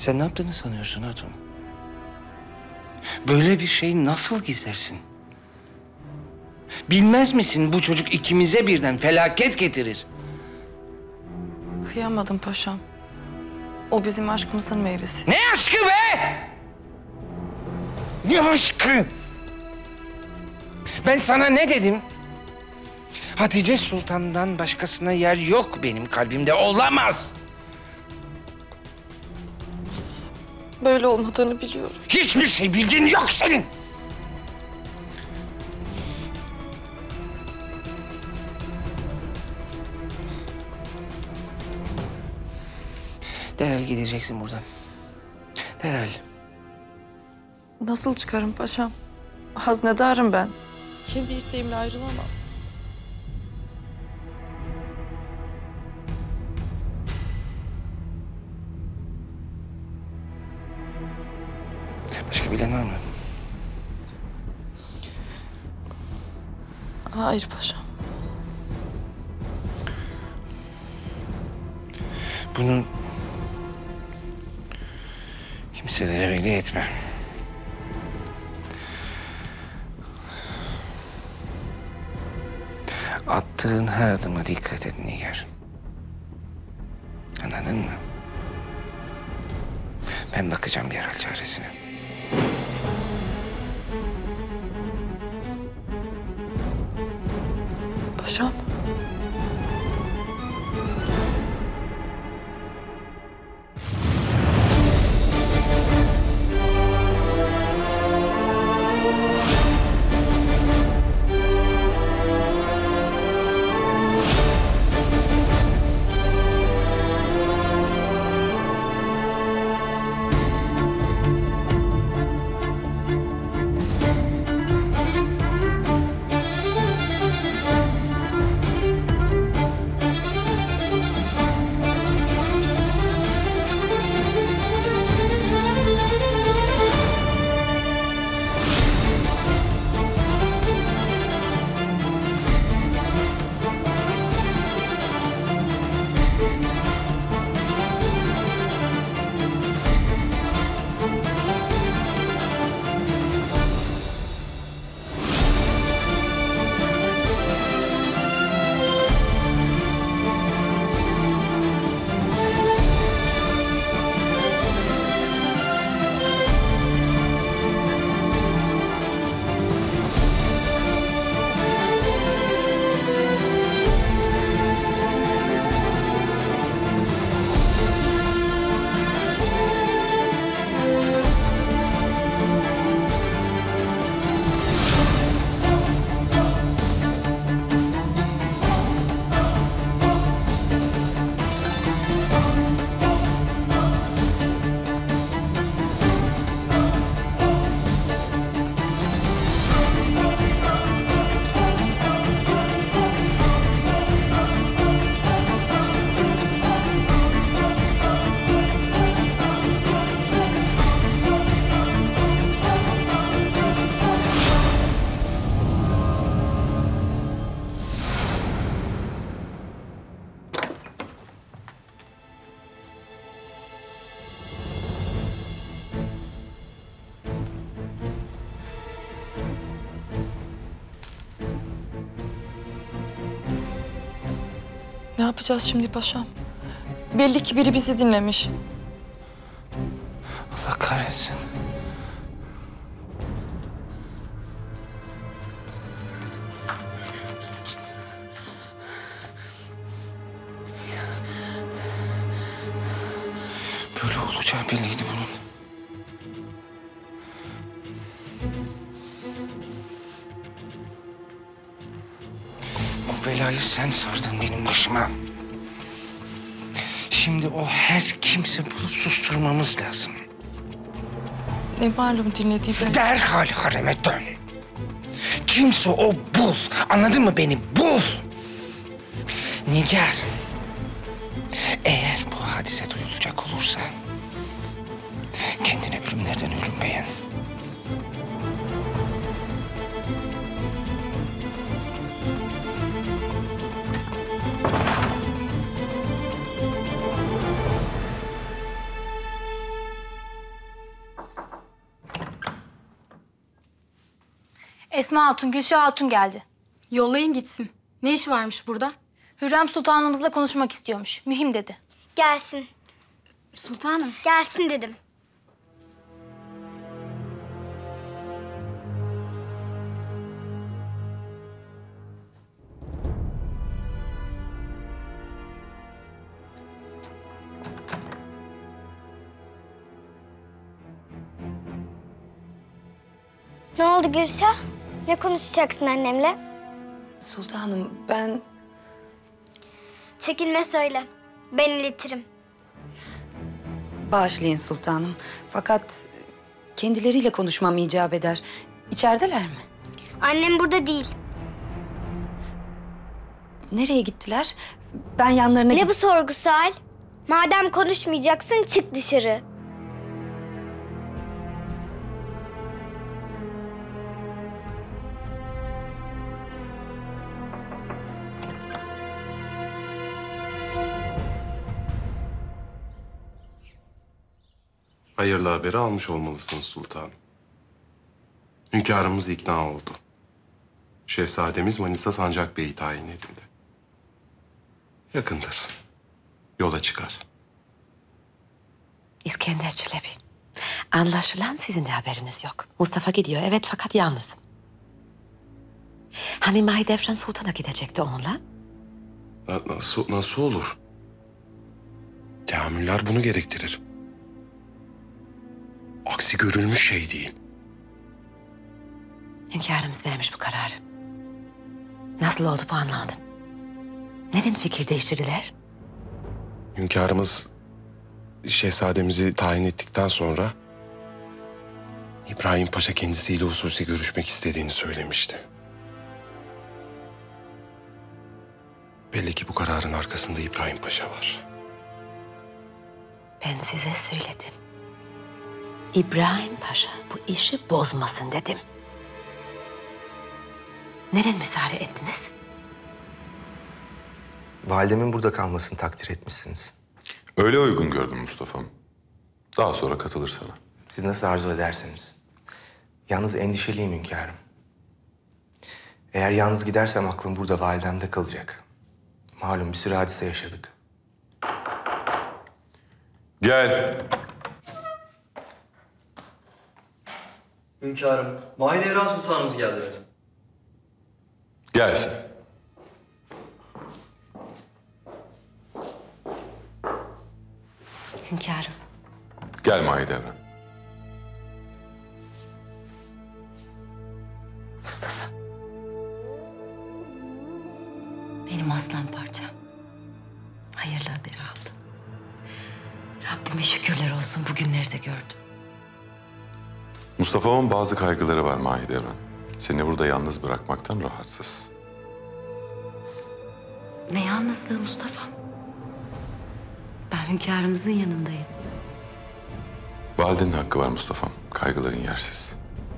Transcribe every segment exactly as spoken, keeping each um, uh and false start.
Sen ne yaptığını sanıyorsun Hatun? Böyle bir şeyi nasıl gizlersin? Bilmez misin bu çocuk ikimize birden felaket getirir? Kıyamadım paşam. O bizim aşkımızın meyvesi. Ne aşkı be? Ne aşkı? Ben sana ne dedim? Hatice Sultan'dan başkasına yer yok benim kalbimde. Olamaz. Böyle olmadığını biliyorum. Hiçbir şey bildiğin yok senin. Derhal gideceksin buradan. Derhal. Nasıl çıkarım paşam? Haznedarım ben. Kendi isteğimle ayrılamam. Başka bilen var mı? Hayır paşam. Bunu kimselere belli etme. Attığın her adıma dikkat et Nigar. Anladın mı? Ben bakacağım bir hal çaresine. Paşam. Ne yapacağız şimdi paşam? Belli ki biri bizi dinlemiş. Allah kahretsin. Böyle olacağı belliydi bunun. Bu belayı sen sardın benim başıma. Şimdi o her kimse bulup susturmamız lazım. Ne malum dinlediği ben. Derhal hareme dön. Kimse o bul. Anladın mı beni? Bul. Nigar. Eğer bu hadise duyulacak olursa kendine ölümlerden ölüm beğen. Esma Hatun, Gülşah Hatun geldi. Yollayın gitsin. Ne işi varmış burada? Hürrem Sultanımızla konuşmak istiyormuş. Mühim dedi. Gelsin. Sultanım. Gelsin dedim. Ne oldu Gülşah? Ne konuşacaksın annemle? Sultanım ben... Çekinme söyle. Ben iletirim. Bağışlayın sultanım. Fakat kendileriyle konuşmam icap eder. İçerideler mi? Annem burada değil. Nereye gittiler? Ben yanlarına... Ne bu sorgu sual? Madem konuşmayacaksın çık dışarı. Hayırlı haberi almış olmalısınız sultanım. Hünkârımız ikna oldu. Şehzademiz Manisa Sancak Bey'i tayin edildi. Yakındır. Yola çıkar. İskender Çelebi. Anlaşılan sizin de haberiniz yok. Mustafa gidiyor evet fakat yalnız. Hani Mahidevran Sultan'a gidecekti onunla? Na- Nasıl, nasıl olur? Teamüller bunu gerektirir. Aksi görülmüş şey değil. Hünkârımız vermiş bu kararı. Nasıl oldu bu anlamadım. Neden fikir değiştirdiler? Hünkârımız şehzademizi tayin ettikten sonra İbrahim Paşa kendisiyle hususi görüşmek istediğini söylemişti. Belli ki bu kararın arkasında İbrahim Paşa var. Ben size söyledim. İbrahim Paşa bu işi bozmasın dedim. Neden müsaade ettiniz? Validemin burada kalmasını takdir etmişsiniz. Öyle uygun gördüm Mustafa'm. Daha sonra katılır sana. Siz nasıl arzu ederseniz. Yalnız endişeliyim hünkârım. Eğer yalnız gidersem aklım burada validemde kalacak. Malum bir sürü hadise yaşadık. Gel. Hünkârım, Mahidevran Sultanımız geldiler. Gelsin. Hünkârım. Gel Mahidevran. Mustafa. Benim aslan parçam. Hayırlı haberi aldım. Rabbime şükürler olsun bugünleri de gördüm. Mustafa'nın bazı kaygıları var Mahidevran. Seni burada yalnız bırakmaktan rahatsız. Ne yalnızlığı Mustafa. Ben hünkârımızın yanındayım. Validenin hakkı var Mustafa'm. Kaygıların yersiz.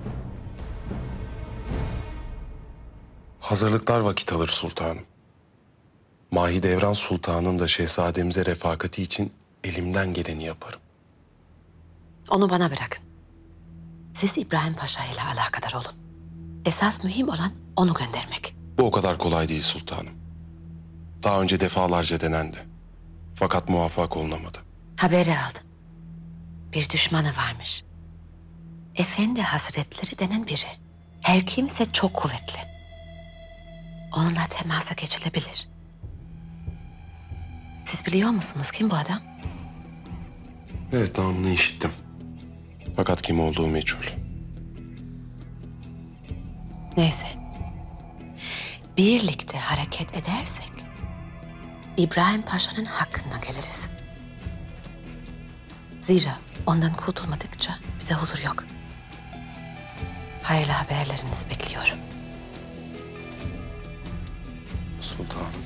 Hazırlıklar vakit alır sultanım. Mahidevran Sultan'ın da şehzademize refakati için elimden geleni yaparım. Onu bana bırakın. Siz İbrahim Paşa ile alakadar olun. Esas mühim olan onu göndermek. Bu o kadar kolay değil sultanım. Daha önce defalarca denendi. Fakat muvaffak olunamadı. Haberi aldım. Bir düşmanı varmış. Efendi Hazretleri denen biri. Her kimse çok kuvvetli. Onunla temasa geçilebilir. Siz biliyor musunuz kim bu adam? Evet, namını işittim. Fakat kim olduğu meçhul. Neyse. Birlikte hareket edersek İbrahim Paşa'nın hakkından geliriz. Zira ondan kurtulmadıkça bize huzur yok. Hayırlı haberlerinizi bekliyorum. Sultanım.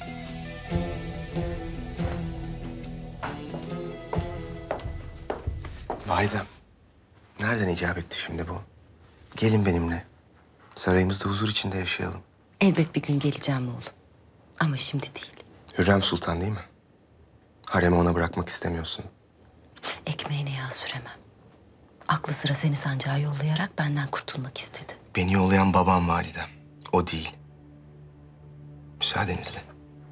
Validem, nereden icap etti şimdi bu? Gelin benimle. Sarayımızda huzur içinde yaşayalım. Elbet bir gün geleceğim oğlum. Ama şimdi değil. Hürrem Sultan değil mi? Haremi ona bırakmak istemiyorsun. Ekmeğine yağ süremem. Aklı sıra seni sancağa yollayarak benden kurtulmak istedi. Beni yollayan babam validem. O değil. Müsaadenizle.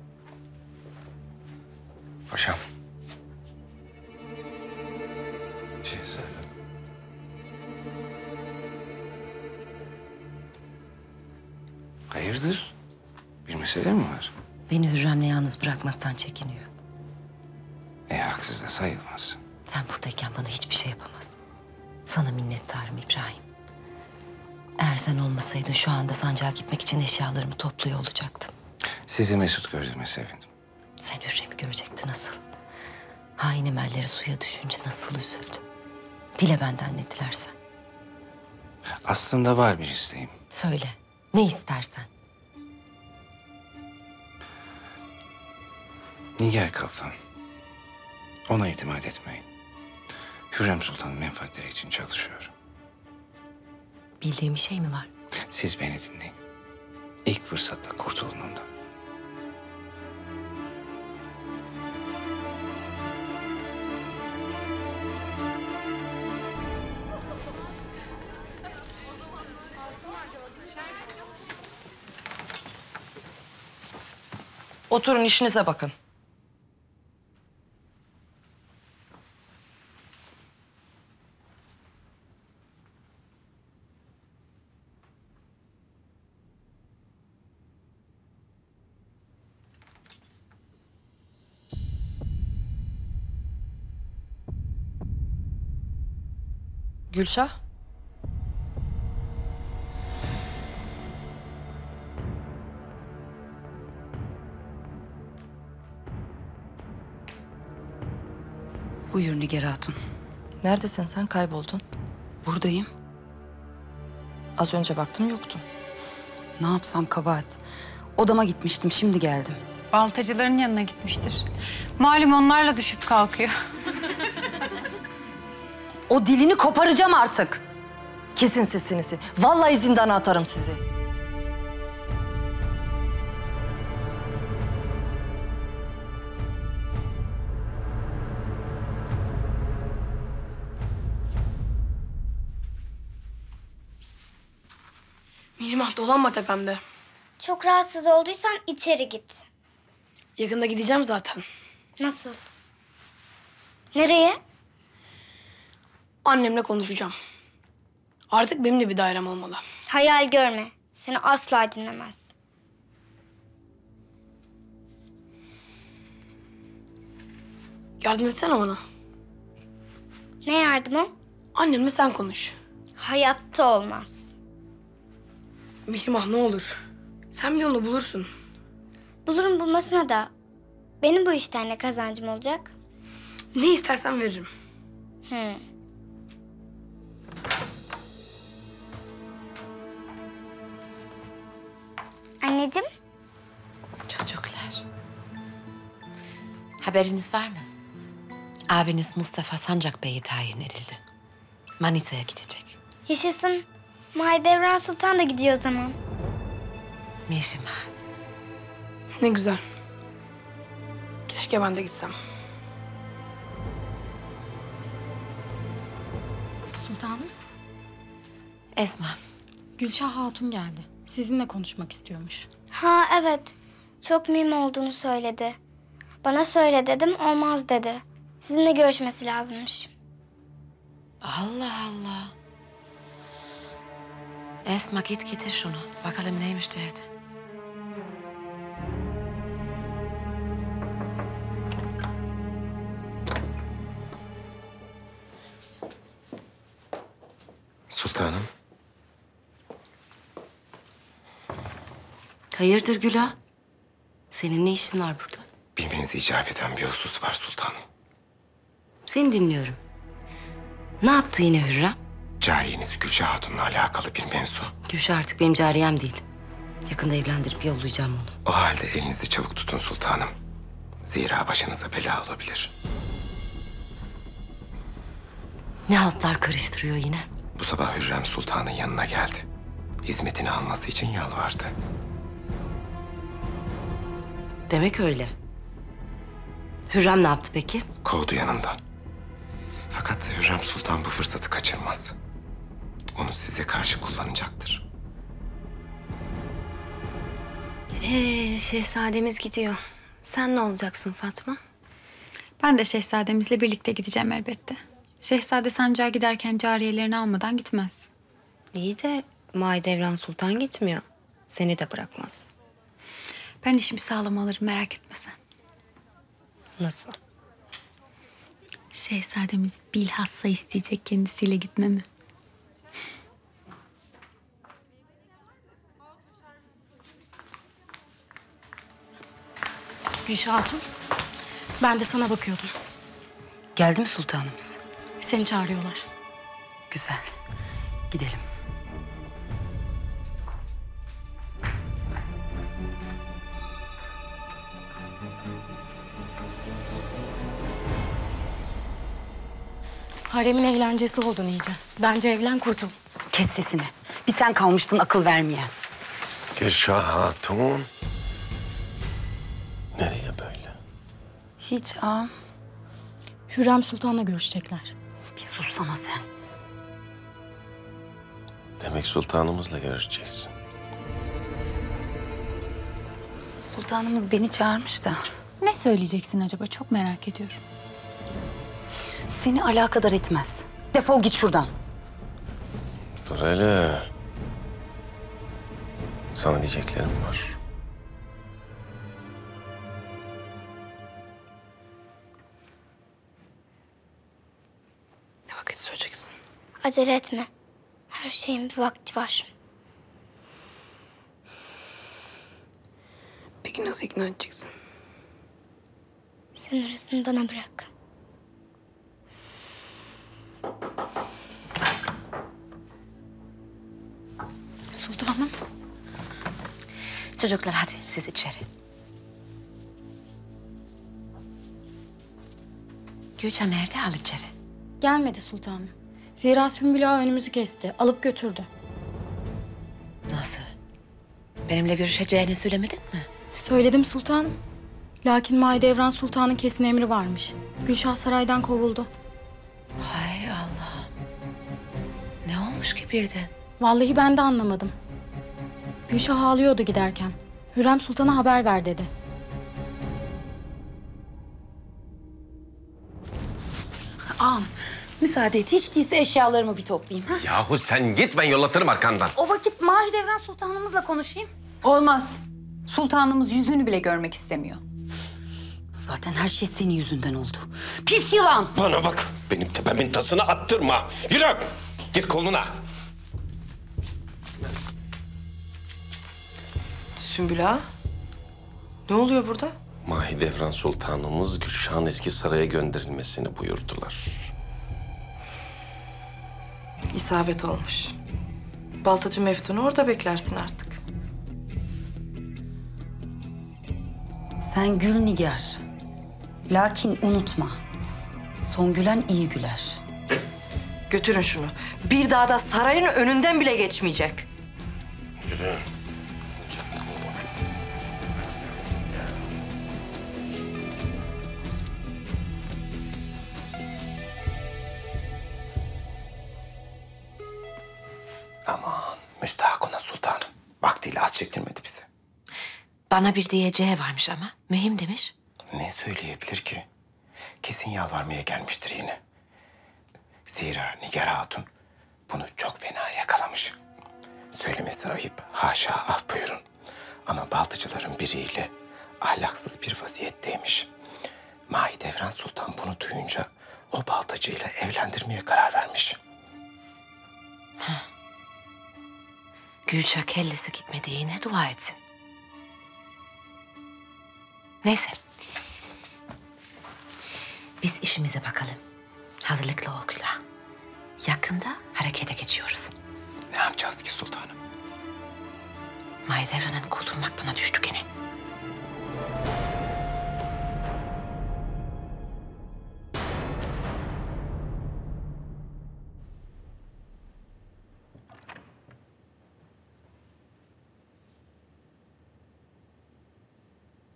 Paşam. Şehzadem. Hayırdır? Bir mesele mi var? Beni Hürrem'le yalnız bırakmaktan çekiniyor. E haksız da sayılmaz. Sen buradayken bana hiçbir şey yapamaz. Sana minnettarım İbrahim. Eğer sen olmasaydın şu anda sancağa gitmek için eşyalarımı topluyor olacaktım. Sizi mesut gördüğüme sevindim. Sen Hürrem'i görecektin nasıl? Hain emelleri suya düşünce nasıl üzüldü. Dile benden ne dilersen. Aslında var bir isteğim. Söyle, ne istersen. Nigar Kalfan. Ona itimat etmeyin. Hürrem Sultan menfaatleri için çalışıyor. Bildiğim bir şey mi var? Siz beni dinleyin. İlk fırsatta kurtulun ondan. Oturun işinize bakın. Gülşah. Buyur Nigar Hatun. Neredesin sen? Kayboldun. Buradayım. Az önce baktım yoktun. Ne yapsam kabahat. Odama gitmiştim, şimdi geldim. Baltacıların yanına gitmiştir. Malum onlarla düşüp kalkıyor. O dilini koparacağım artık. Kesin sesinizi. Vallahi zindana atarım sizi. Mihrimah dolanma tepemde. Çok rahatsız olduysan içeri git. Yakında gideceğim zaten. Nasıl? Nereye? Annemle konuşacağım. Artık benim de bir dairem olmalı. Hayal görme. Seni asla dinlemez. Yardım etsene bana. Ne yardımı? Annemle sen konuş. Hayatta olmaz. Mihrimah ne olur. Sen bir yolunu bulursun. Bulurum bulmasına da benim bu işten ne kazancım olacak? Ne istersen veririm. Hı. Anneciğim. Çocuklar. Haberiniz var mı? Abiniz Mustafa Sancak Bey'e tayin edildi. Manisa'ya gidecek. Yaşasın. Mahidevran Sultan da gidiyor o zaman. Ne işin var? Ne güzel. Keşke ben de gitsem. Sultanım, Esma. Gülşah Hatun geldi. Sizinle konuşmak istiyormuş. Ha evet. Çok mühim olduğunu söyledi. Bana söyle dedim, olmaz dedi. Sizinle görüşmesi lazımmış. Allah Allah. Esma git getir şunu. Bakalım neymiş derdi. Sultanım. Hayırdır Güla? Senin ne işin var burada? Bilmenizi icap eden bir husus var sultanım. Seni dinliyorum. Ne yaptı yine Hürrem? Cariyeniz Gülşah Hatun'la alakalı bir mevzu. Gülşah artık benim cariyem değil. Yakında evlendirip yollayacağım onu. O halde elinizi çabuk tutun sultanım. Zira başınıza bela olabilir. Ne haltlar karıştırıyor yine? Bu sabah Hürrem Sultan'ın yanına geldi. Hizmetini alması için yalvardı. Demek öyle. Hürrem ne yaptı peki? Kovdu yanından. Fakat Hürrem Sultan bu fırsatı kaçırmaz. Onu size karşı kullanacaktır. Ee, şehzademiz gidiyor. Sen ne olacaksın Fatma? Ben de şehzademizle birlikte gideceğim elbette. Şehzade sancağa giderken cariyelerini almadan gitmez. İyi de Mahidevran Sultan gitmiyor. Seni de bırakmaz. Ben işimi sağlam alırım, merak etme sen. Nasıl? Şehzademiz bilhassa isteyecek kendisiyle gitmemi. Gülşah Hatun, ben de sana bakıyordum. Geldi mi sultanımız? Seni çağırıyorlar. Güzel. Gidelim. Haremin eğlencesi oldun iyice. Bence evlen kurtul. Kes sesini. Bir sen kalmıştın akıl vermeyen. Gülşah Hatun. Nereye böyle? Hiç ağam. Hürrem Sultan'la görüşecekler. Bir sussana sen. Demek sultanımızla görüşeceksin. Sultanımız beni çağırmış da. Ne söyleyeceksin acaba? Çok merak ediyorum. Seni alakadar etmez. Defol git şuradan. Dur hele. Sana diyeceklerim var. Ne vakit söyleyeceksin? Acele etme. Her şeyin bir vakti var. Peki nasıl ikna edeceksin? Sen orasını bana bırak. Sultanım. Çocuklar hadi siz içeri. Gülcan nerede? Al içeri. Gelmedi sultanım. Zira Sümbül Ağa önümüzü kesti. Alıp götürdü. Nasıl? Benimle görüşeceğini söylemedin mi? Söyledim sultanım. Lakin Mahidevran Sultan'ın kesin emri varmış. Gülşah saraydan kovuldu. Hay Allah. Ne olmuş ki birden? Vallahi ben de anlamadım. Gülşah ağlıyordu giderken. Hürrem Sultan'a haber ver dedi. Ağam, müsaade et. Hiç değilse eşyalarımı bir toplayayım. Ha? Yahu sen git, ben yollatırım arkandan. O vakit Mahidevran Sultanımızla konuşayım. Olmaz. Sultanımız yüzünü bile görmek istemiyor. Zaten her şey senin yüzünden oldu. Pis yılan! Bana bak, benim tepemin tasını attırma. Yürü, git koluna. Sümbül Ağa, ne oluyor burada? Mahidevran Sultanımız Gülşah'ın eski saraya gönderilmesini buyurdular. İsabet olmuş. Baltacı Meftun'u orada beklersin artık. Sen gül Nigar. Lakin unutma. Son gülen iyi güler. Götürün şunu. Bir daha da sarayın önünden bile geçmeyecek. Yürü. Aman müstahakına sultanım. Vaktiyle az çektirmedi bize. Bana bir diyeceği varmış ama. Mühim demiş. Ne söyleyebilir ki? Kesin yalvarmaya gelmiştir yine. Zira Nigar Hatun bunu çok fena yakalamış. Söylemesi ayıp, haşa af buyurun. Ama baltıcıların biriyle ahlaksız bir vaziyetteymiş. Mahidevran Sultan bunu duyunca o baltacıyla evlendirmeye karar vermiş. Gülşah kellesi gitmediğine dua etsin. Neyse. Biz işimize bakalım. Hazırlıklı ol Gülah. Yakında harekete geçiyoruz. Ne yapacağız ki sultanım? Mahidevran'ı kurtulmak bana düştü gene.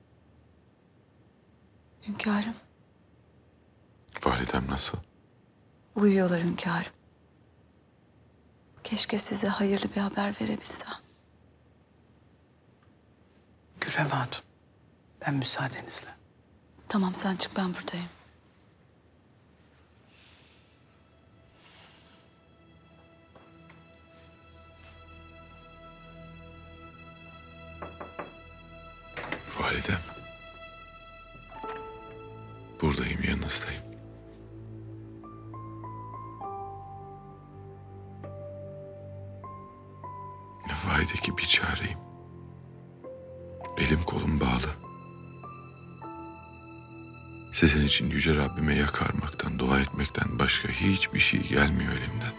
Hünkârım. Validem nasıl? Uyuyorlar hünkârım. Keşke size hayırlı bir haber verebilsem. Gülfem Hatun, ben müsaadenizle. Tamam sen çık, ben buradayım. Validem. Buradayım, yanınızdayım. Ne fayda ki bir çareyim. Elim kolum bağlı. Sizin için yüce Rabbime yakarmaktan, dua etmekten başka hiçbir şey gelmiyor elimden.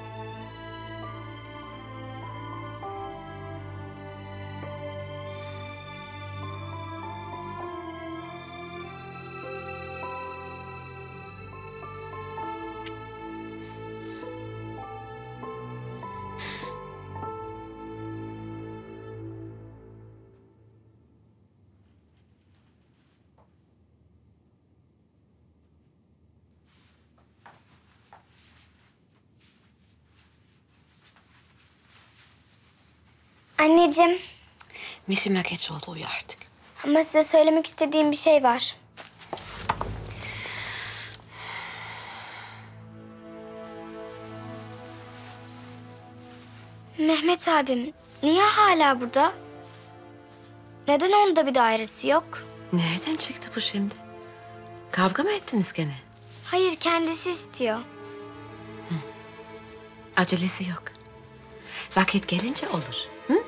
Anneciğim, Mişime geç oldu, uyu artık. ama size söylemek istediğim bir şey var. Mehmet abim niye hala burada? Neden onda bir dairesi yok? Nereden çıktı bu şimdi? Kavga mı ettiniz gene? Hayır, kendisi istiyor. Acelesi yok. Vakit gelince olur. Hı?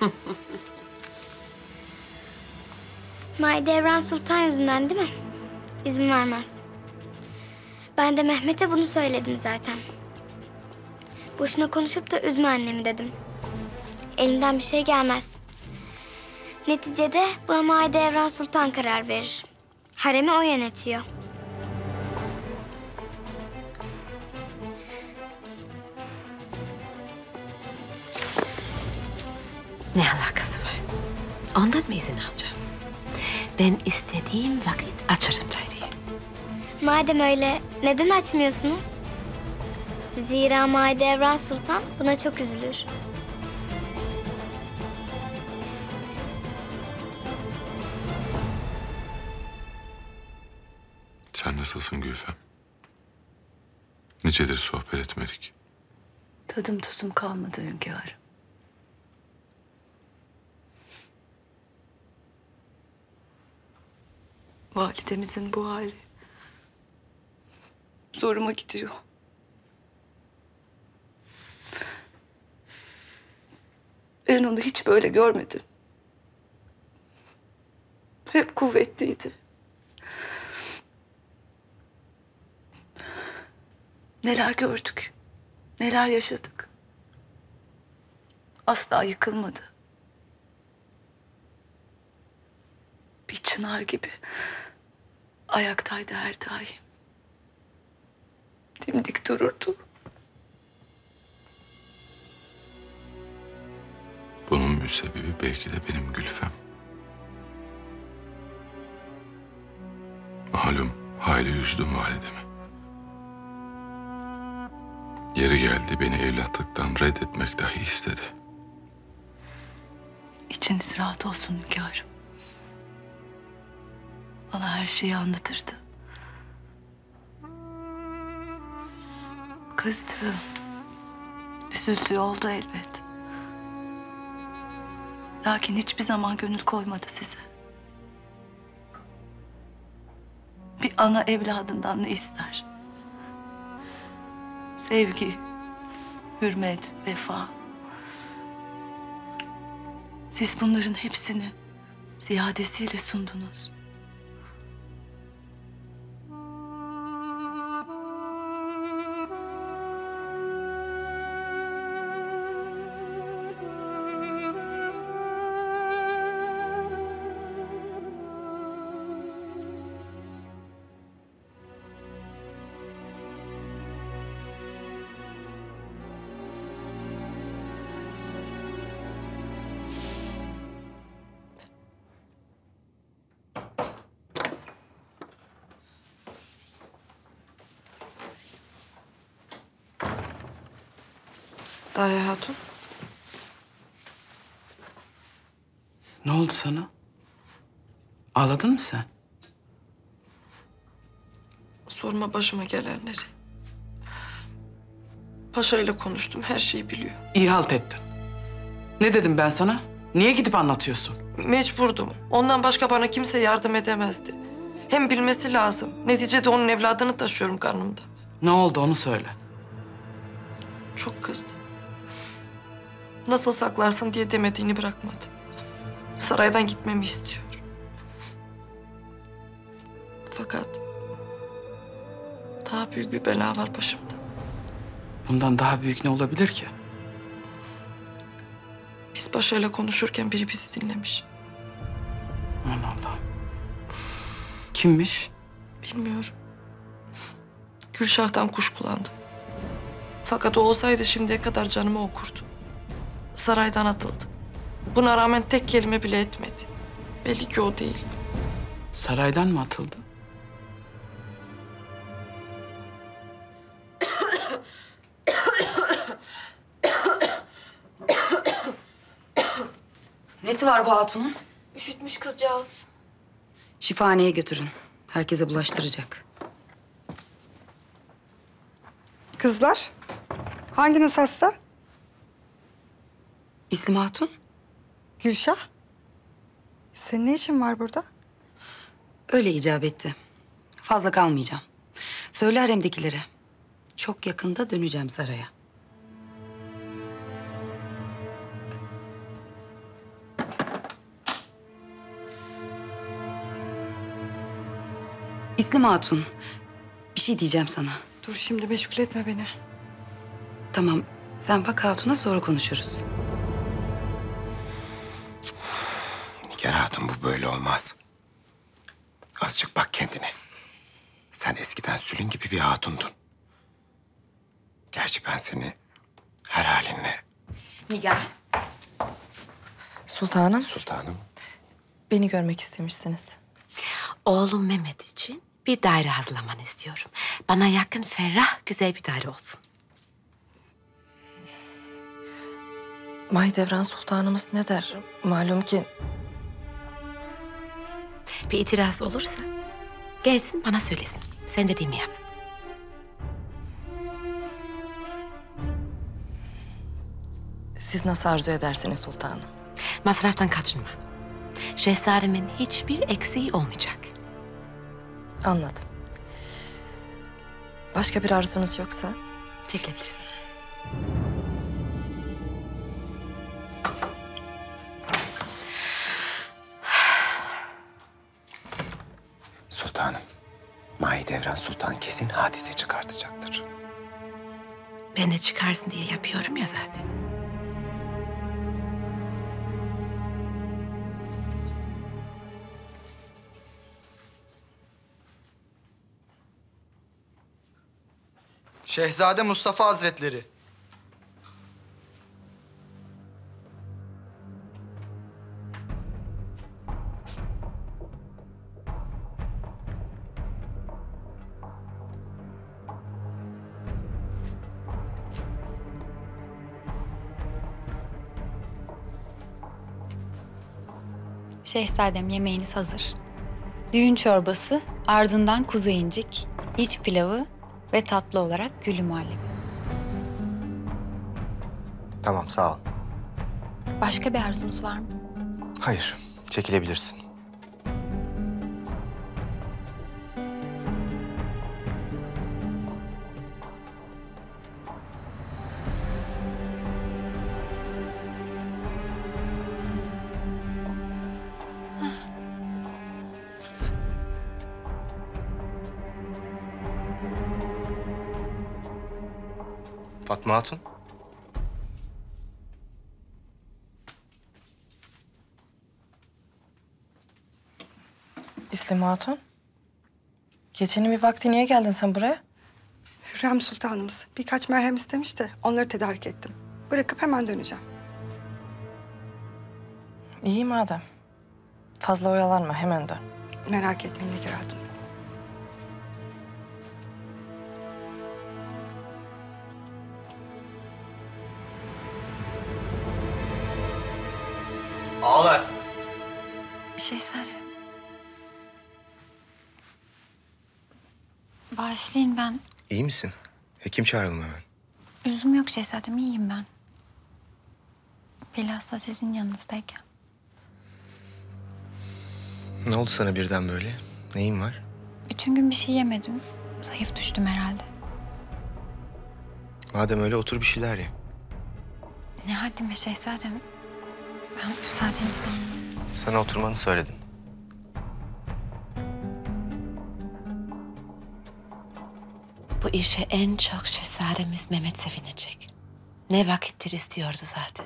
Mahidevran Sultan yüzünden değil mi? İzin vermez. Ben de Mehmet'e bunu söyledim zaten. Boşuna konuşup da üzme annemi dedim. Elinden bir şey gelmez. Neticede buna Mahidevran Sultan karar verir. Haremi o yönetiyor. Ne alakası var? Ondan mı izin alacağım? Ben istediğim vakit açarım daireyi. Madem öyle neden açmıyorsunuz? Zira Mahidevran Sultan buna çok üzülür. Sen nasılsın Gülfem? Nicedir sohbet etmedik. Tadım tuzum kalmadı hünkârım. Validemizin bu hali zoruma gidiyor. Ben onu hiç böyle görmedim. Hep kuvvetliydi. Neler gördük, neler yaşadık. Asla yıkılmadı. Bir çınar gibi ayaktaydı her daim. Dimdik dururdu. Bunun müsebbibi belki de benim Gülfem. Malum hayli üzdüm validemi. Yeri geldi beni evlatlıktan reddetmek dahi istedi. İçiniz rahat olsun hünkârım. Bana her şeyi anlatırdı. Kızdı, üzüldüğü oldu elbet. Lakin hiçbir zaman gönül koymadı size. Bir ana evladından ne ister? Sevgi, hürmet, vefa. Siz bunların hepsini ziyadesiyle sundunuz. Daye Hatun. Ne oldu sana? Ağladın mı sen? Sorma başıma gelenleri. Paşa ile konuştum, her şeyi biliyor. İyi halt ettin. Ne dedim ben sana? Niye gidip anlatıyorsun? Mecburdum. Ondan başka bana kimse yardım edemezdi. Hem bilmesi lazım. Neticede onun evladını taşıyorum karnımda. Ne oldu onu söyle. Çok kızdı. Nasıl saklarsın diye demediğini bırakmadı. Saraydan gitmemi istiyor. Fakat daha büyük bir bela var başımda. Bundan daha büyük ne olabilir ki? Biz paşayla konuşurken biri bizi dinlemiş. Aman Allah'ım. Kimmiş? Bilmiyorum. Gülşah'tan kuşkulandım. Fakat o olsaydı şimdiye kadar canımı okurdu. Saraydan atıldı. Buna rağmen tek kelime bile etmedi. Belli ki o değil. Saraydan mı atıldı? Nesi var bu hatunun? Üşütmüş kızcağız. Şifahaneye götürün. Herkese bulaştıracak. Kızlar, hanginiz hasta? İslim Hatun. Gülşah. Senin ne işin var burada? Öyle icap etti. Fazla kalmayacağım. Söyle haremdekilere. Çok yakında döneceğim saraya. İslim Hatun, bir şey diyeceğim sana. Dur şimdi meşgul etme beni. Tamam, sen bak Hatun'a sonra konuşuruz. Nigar Hatun, bu böyle olmaz. Azıcık bak kendine. Sen eskiden Sülün gibi bir hatundun. Gerçi ben seni her halinle... Nigar. Sultanım. Sultanım. Beni görmek istemişsiniz. Oğlum Mehmet için bir daire hazırlamanı istiyorum. Bana yakın, ferah, güzel bir daire olsun. Mahidevran Sultanımız ne der? Malum ki... Bir itiraz olursa gelsin bana söylesin. Sen dediğimi yap. Siz nasıl arzu edersiniz sultanım? Masraftan kaçınma. Şehzademin hiçbir eksiği olmayacak. Anladım. Başka bir arzunuz yoksa? Çekilebilirsin. Sultanım, Mahidevran Sultan kesin hadise çıkartacaktır. Ben de çıkarsın diye yapıyorum ya zaten. Şehzade Mustafa Hazretleri. Şehzadem, yemeğiniz hazır. Düğün çorbası, ardından kuzu incik, iç pilavı ve tatlı olarak gülü muhallebi. Tamam, sağ ol. Başka bir arzunuz var mı? Hayır, çekilebilirsin. Fatma Hatun. İslim Hatun. Gecenin bir vakti niye geldin sen buraya? Hürrem Sultanımız birkaç merhem istemiş de onları tedarik ettim. Bırakıp hemen döneceğim. İyi madem. Fazla oyalanma, hemen dön. Merak etmeyin Nigar Hatun. Şehzadem. Bağışlayın ben. İyi misin? Hekim çağıralım hemen. Üzüm yok şehzadem, iyiyim ben. Bilhassa sizin yanınızdayken. Ne oldu sana birden böyle? Neyin var? Bütün gün bir şey yemedim. Zayıf düştüm herhalde. Madem öyle otur bir şeyler ye. Ne haddime şehzadem. Ben müsaadenizle. Sana oturmanı söyledim. Bu işe en çok şehzademiz Mehmet sevinecek. Ne vakittir istiyordu zaten.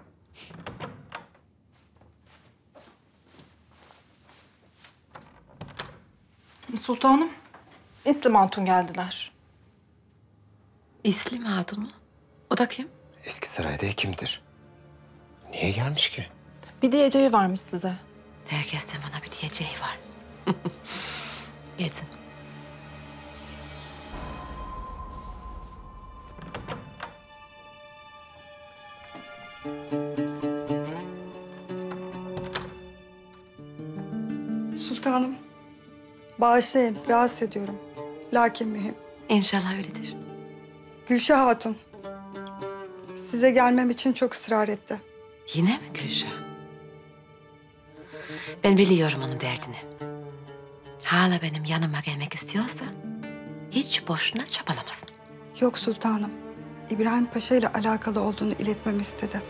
Sultanım, İslim Hatun geldiler. İslim Hatun mu? O da kim? Eski sarayda hekimdir. Niye gelmiş ki? Bir diyeceği varmış size. Herkesten bana bir diyeceği var. Geçin. Sultanım, bağışlayın, rahatsız ediyorum. Lakin mühim. İnşallah öyledir. Gülşah Hatun, size gelmem için çok ısrar etti. Yine mi Gülşah? Ben biliyorum onun derdini. Hala benim yanıma gelmek istiyorsa hiç boşuna çabalamasın. Yok sultanım, İbrahim Paşa ile alakalı olduğunu iletmemi istedi.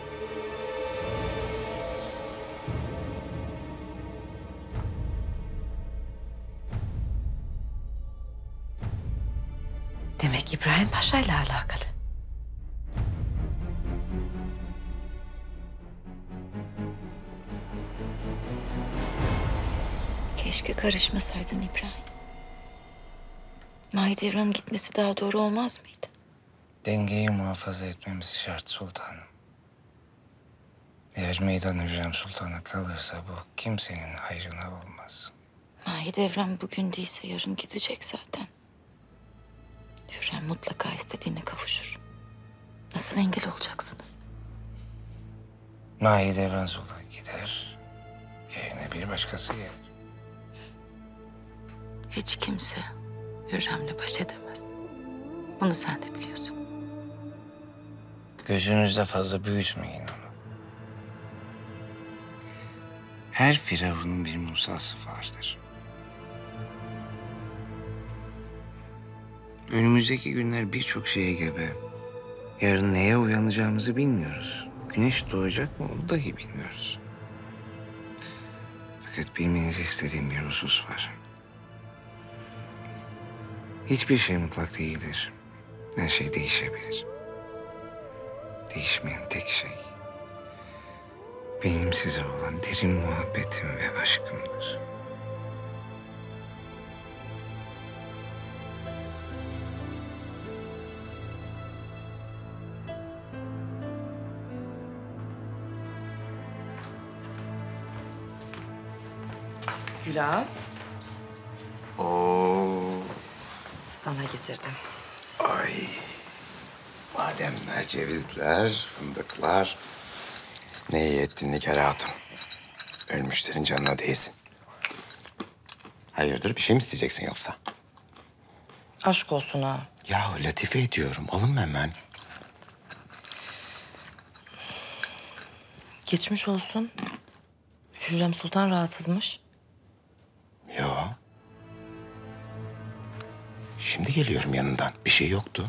Demek İbrahim Paşa ile alakalı. Keşke karışmasaydın İbrahim. Mahidevran'ın gitmesi daha doğru olmaz mıydı? Dengeyi muhafaza etmemiz şart sultanım. Eğer meydan Hürrem Sultan'a kalırsa bu kimsenin hayrına olmaz. Mahidevran bugün değilse yarın gidecek zaten. Hürrem mutlaka istediğine kavuşur. Nasıl engel olacaksınız? Mahidevran Sultan gider, yerine bir başkası gelir. Hiç kimse Hürrem'le baş edemez. Bunu sen de biliyorsun. Gözünüzde fazla büyütmeyin onu. Her firavunun bir Musa'sı vardır. Önümüzdeki günler birçok şeye gebe. Yarın neye uyanacağımızı bilmiyoruz. Güneş doğacak mı onu dahi bilmiyoruz. Fakat bilmenizi istediğim bir husus var. Hiçbir şey mutlak değildir. Her şey değişebilir. Değişmeyen tek şey benim size olan derin muhabbetim ve aşkımdır. Gülağım. Oo. Sana getirdim. Ay. Bademler, cevizler, fındıklar. Ne iyi ettin Nigar Hatun. Ölmüşlerin canına değsin. Hayırdır, bir şey mi isteyeceksin yoksa? Aşk olsun ha. Yahu latife ediyorum, alınma hemen. Geçmiş olsun. Hürrem Sultan rahatsızmış. Yo. Şimdi geliyorum yanından. Bir şey yoktu.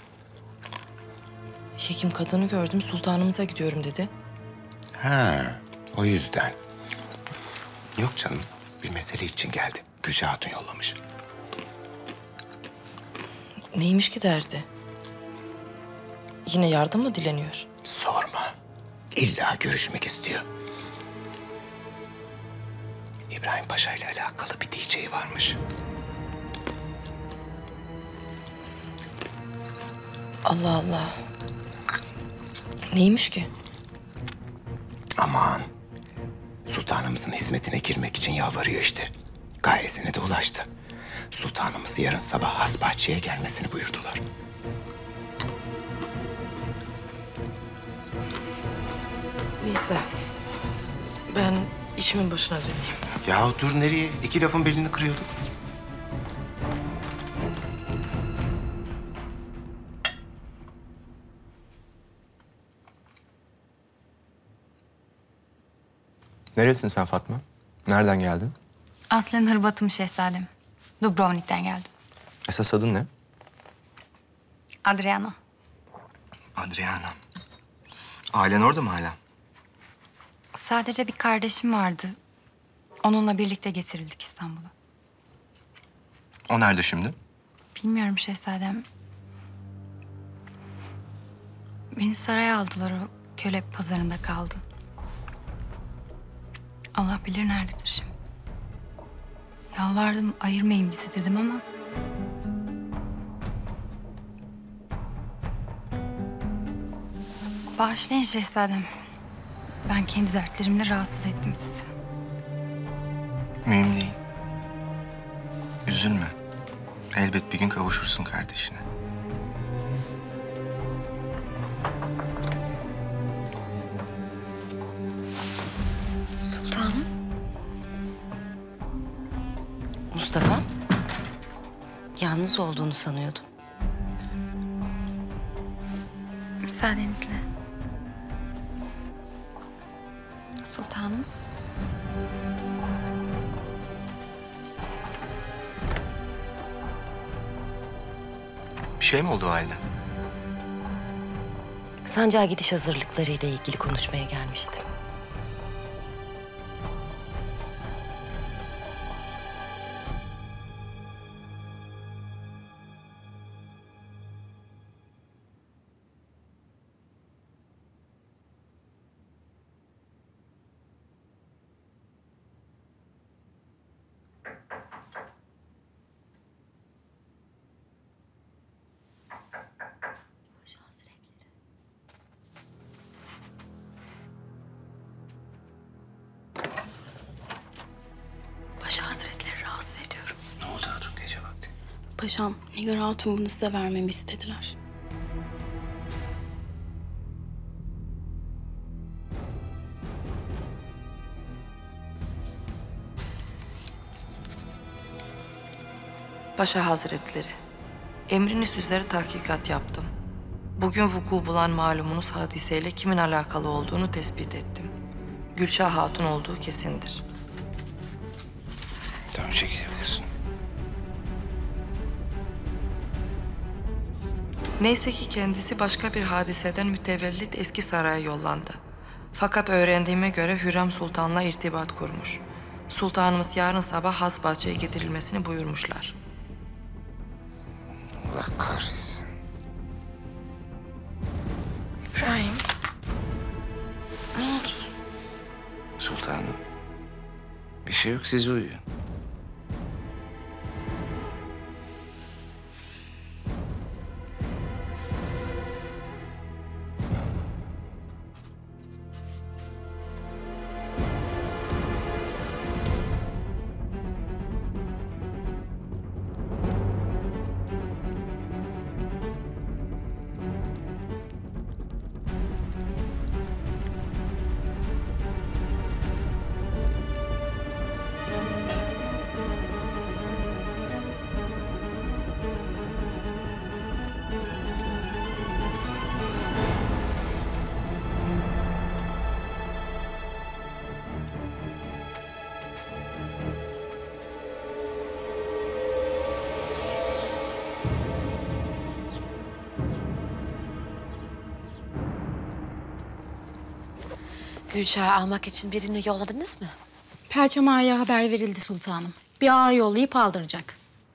Hekim kadını gördüm, sultanımıza gidiyorum dedi. Ha, o yüzden. Yok canım, bir mesele için geldi. Gülşah Hatun yollamış. Neymiş ki derdi? Yine yardım mı dileniyor? Sorma. İlla görüşmek istiyor. İbrahim Paşa ile alakalı bir diyeceği varmış. Allah Allah. Neymiş ki? Aman. Sultanımızın hizmetine girmek için yalvarıyor işte. Gayesine de ulaştı. Sultanımız yarın sabah Hasbahçe'ye gelmesini buyurdular. Neyse. Ben işimin başına döneyim. Ya dur nereye? İki lafın belini kırıyorduk. Neresin sen Fatma? Nereden geldin? Aslen Hırvatım şehzadem. Dubrovnik'ten geldim. Esas adın ne? Adriana. Adriana. Ailen orada mı hala? Sadece bir kardeşim vardı. Onunla birlikte getirildik İstanbul'a. O nerede şimdi? Bilmiyorum şehzadem. Beni saraya aldılar, o köle pazarında kaldı. Allah bilir nerededir şimdi. Yalvardım, ayırmayın bizi dedim ama... Bağışlayın şehzadem. Ben kendi dertlerimle rahatsız ettim sizi. Mühim değil. Üzülme. Elbet bir gün kavuşursun kardeşine. Sultanım. Mustafa. Yalnız olduğunu sanıyordum. Müsaadenizle. Sultanım. Bir şey mi oldu valide? Sancağa gidiş hazırlıklarıyla ilgili konuşmaya gelmiştim. Paşa Hazretleri rahatsız ediyorum. Ne oldu Hatun gece vakti? Paşam, Nigar Hatun bunu size vermemi istediler. Paşa Hazretleri, emriniz üzere tahkikat yaptım. Bugün vuku bulan malumunuz hadiseyle kimin alakalı olduğunu tespit ettim. Gülşah Hatun olduğu kesindir. Tamam, çekilebilirsin. Neyse ki kendisi başka bir hadiseden mütevellit eski saraya yollandı. Fakat öğrendiğime göre Hürrem Sultan'la irtibat kurmuş. Sultanımız yarın sabah Hasbahçe'ye getirilmesini buyurmuşlar. Allah kahretsin. İbrahim. Ne oldu? Sultanım. Bir şey yok, siz uyuyun. Gülşah'ı almak için birini yolladınız mı? Perçem Ağa'ya haber verildi sultanım. Bir ağa yollayıp aldıracak.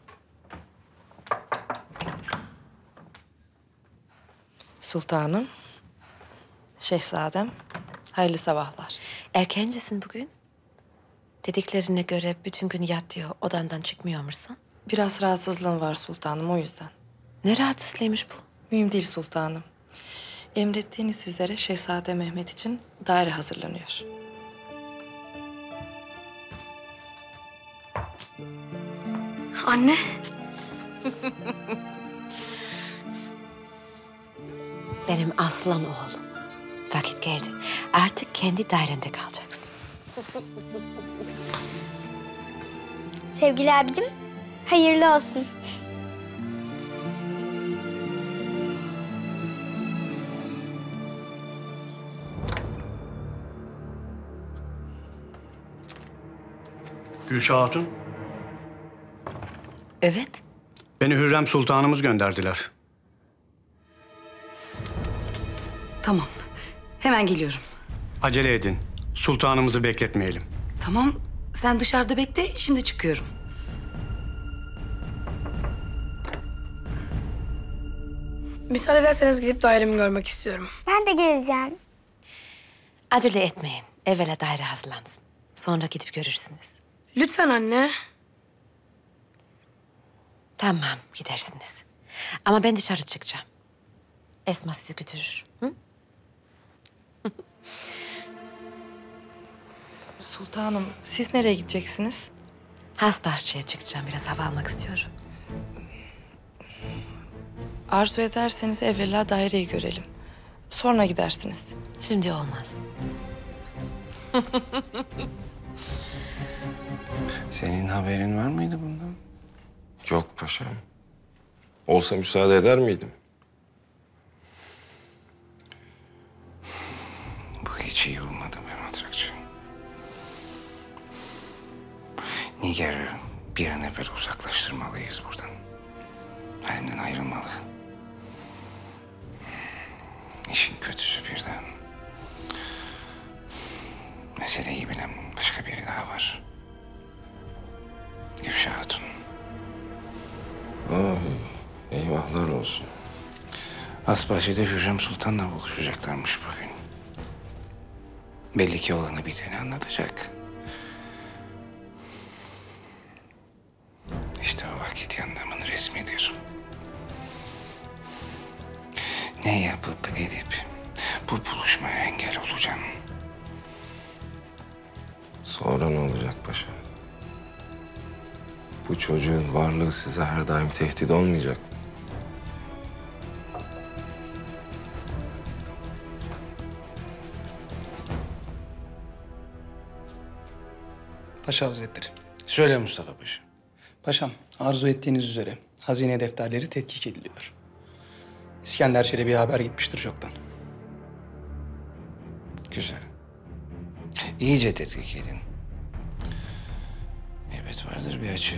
Sultanım, şehzadem, hayırlı sabahlar. Erkencisin bugün. Dediklerine göre bütün gün yatıyor, odandan çıkmıyor musun? Biraz rahatsızlığım var sultanım, o yüzden. Ne rahatsızlığıymış bu? Mühim değil sultanım. Emrettiğiniz üzere Şehzade Mehmet için daire hazırlanıyor. Anne. Benim aslan oğlum. Vakit geldi. Artık kendi dairende kalacaksın. Sevgili abicim, hayırlı olsun. Gülşah Hatun, Evet. beni Hürrem Sultanımız gönderdiler. Tamam. Hemen geliyorum. Acele edin. Sultanımızı bekletmeyelim. Tamam. Sen dışarıda bekle. Şimdi çıkıyorum. Müsaade ederseniz gidip dairemi görmek istiyorum. Ben de geleceğim. Acele etmeyin. Evvela daire hazırlansın. Sonra gidip görürsünüz. Lütfen anne. Tamam, gidersiniz. Ama ben dışarı çıkacağım. Esma sizi götürür. Hı? Sultanım, siz nereye gideceksiniz? Has bahçeye çıkacağım. Biraz hava almak istiyorum. Arzu ederseniz evvela daireyi görelim. Sonra gidersiniz. Şimdi olmaz. Senin haberin var mıydı bundan? Yok paşam. Olsa müsaade eder miydim? Bu hiç iyi olmadı be matrakçı. Nigar'ı bir an evvel uzaklaştırmalıyız buradan. Halimden ayrılmalı. İşin kötüsü birden. Meseleyi bilen başka biri daha var. Gülşah Hatun. Vay, eyvahlar olsun. Asbahçe'de Hürrem Sultan'la buluşacaklarmış bugün. Belli ki olanı biteni anlatacak. İşte o vakit yandamın resmidir. Ne yapıp edip bu buluşmaya engel olacağım. Sonra ne olacak paşa? Bu çocuğun varlığı size her daim tehdit olmayacak mı? Paşa Hazretleri. Söyle Mustafa Paşa. Paşam, arzu ettiğiniz üzere hazine defterleri tetkik ediliyor. İskender Çelebi'ye haber gitmiştir çoktan. Güzel. İyice tetkik edin. Evet vardır bir açığı.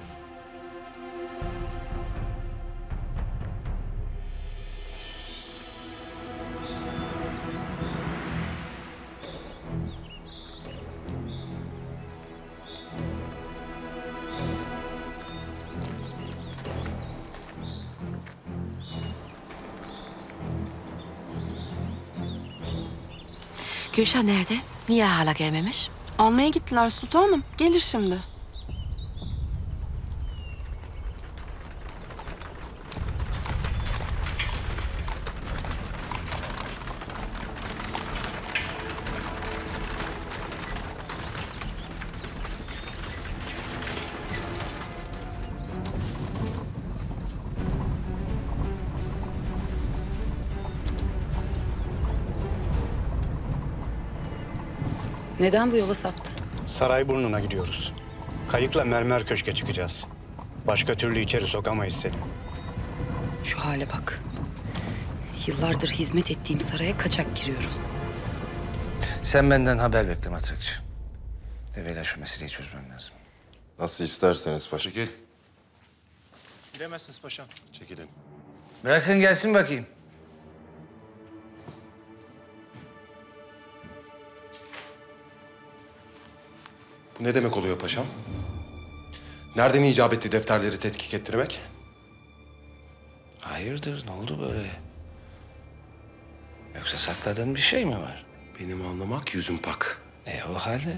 Gülşah nerede? Niye hala gelmemiş? Almaya gittiler sultanım. Gelir şimdi. Neden bu yola saptı? Sarayburnu'na gidiyoruz. Kayıkla mermer köşke çıkacağız. Başka türlü içeri sokamayız seni. Şu hale bak. Yıllardır hizmet ettiğim saraya kaçak giriyorum. Sen benden haber bekle matrakçı. Evvela şu meseleyi çözmem lazım. Nasıl isterseniz paşa. Çekil. Giremezsiniz paşam. Çekilin. Bırakın gelsin bakayım. Bu ne demek oluyor paşam? Nereden icap etti defterleri tetkik ettirmek? Hayırdır, ne oldu böyle? Yoksa sakladığın bir şey mi var? Benim anlamak yüzüm pak. E o halde?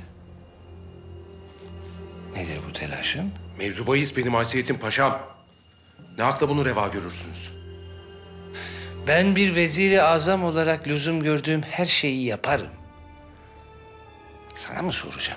Nedir bu telaşın? Mevzu bahis benim haysiyetim paşam. Ne hakla bunu reva görürsünüz? Ben bir veziri azam olarak lüzum gördüğüm her şeyi yaparım. Sana mı soracağım?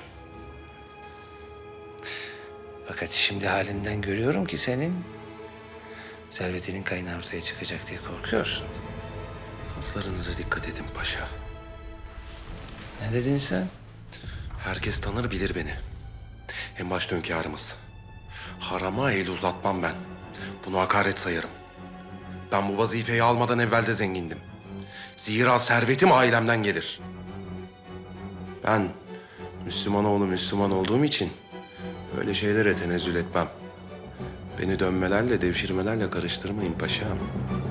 Fakat şimdi halinden görüyorum ki senin servetinin kaynağı ortaya çıkacak diye korkuyorsun. Laflarınıza dikkat edin paşa. Ne dedin sen? Herkes tanır bilir beni. En başta hünkârımız. Harama el uzatmam ben. Bunu hakaret sayarım. Ben bu vazifeyi almadan evvel de zengindim. Zira servetim ailemden gelir. Ben Müslüman oğlu Müslüman olduğum için öyle şeylere tenezzül etmem. Beni dönmelerle, devşirmelerle karıştırmayın paşam.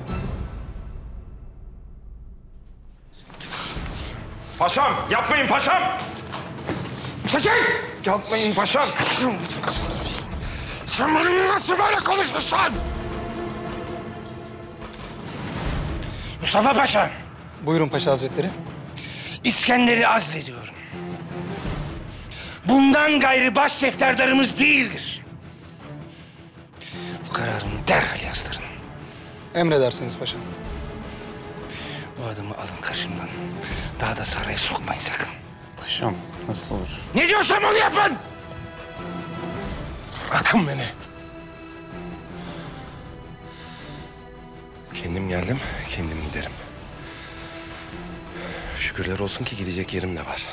Paşam, yapmayın paşam! Çekil! Yapmayın paşam! Sen benimle nasıl böyle konuşursun? Mustafa Paşa, Buyurun Paşa Hazretleri. İskender'i azlediyorum. Bundan gayrı baş defterdarımız değildir. Bu kararımı derhal yazdırın. Emredersiniz paşam. Bu adamı alın karşımdan. Daha da saraya sokmayın sakın. Paşam nasıl olur? Ne diyorsam onu yapın! Bırakın beni. Kendim geldim, kendim giderim. Şükürler olsun ki gidecek yerim de var.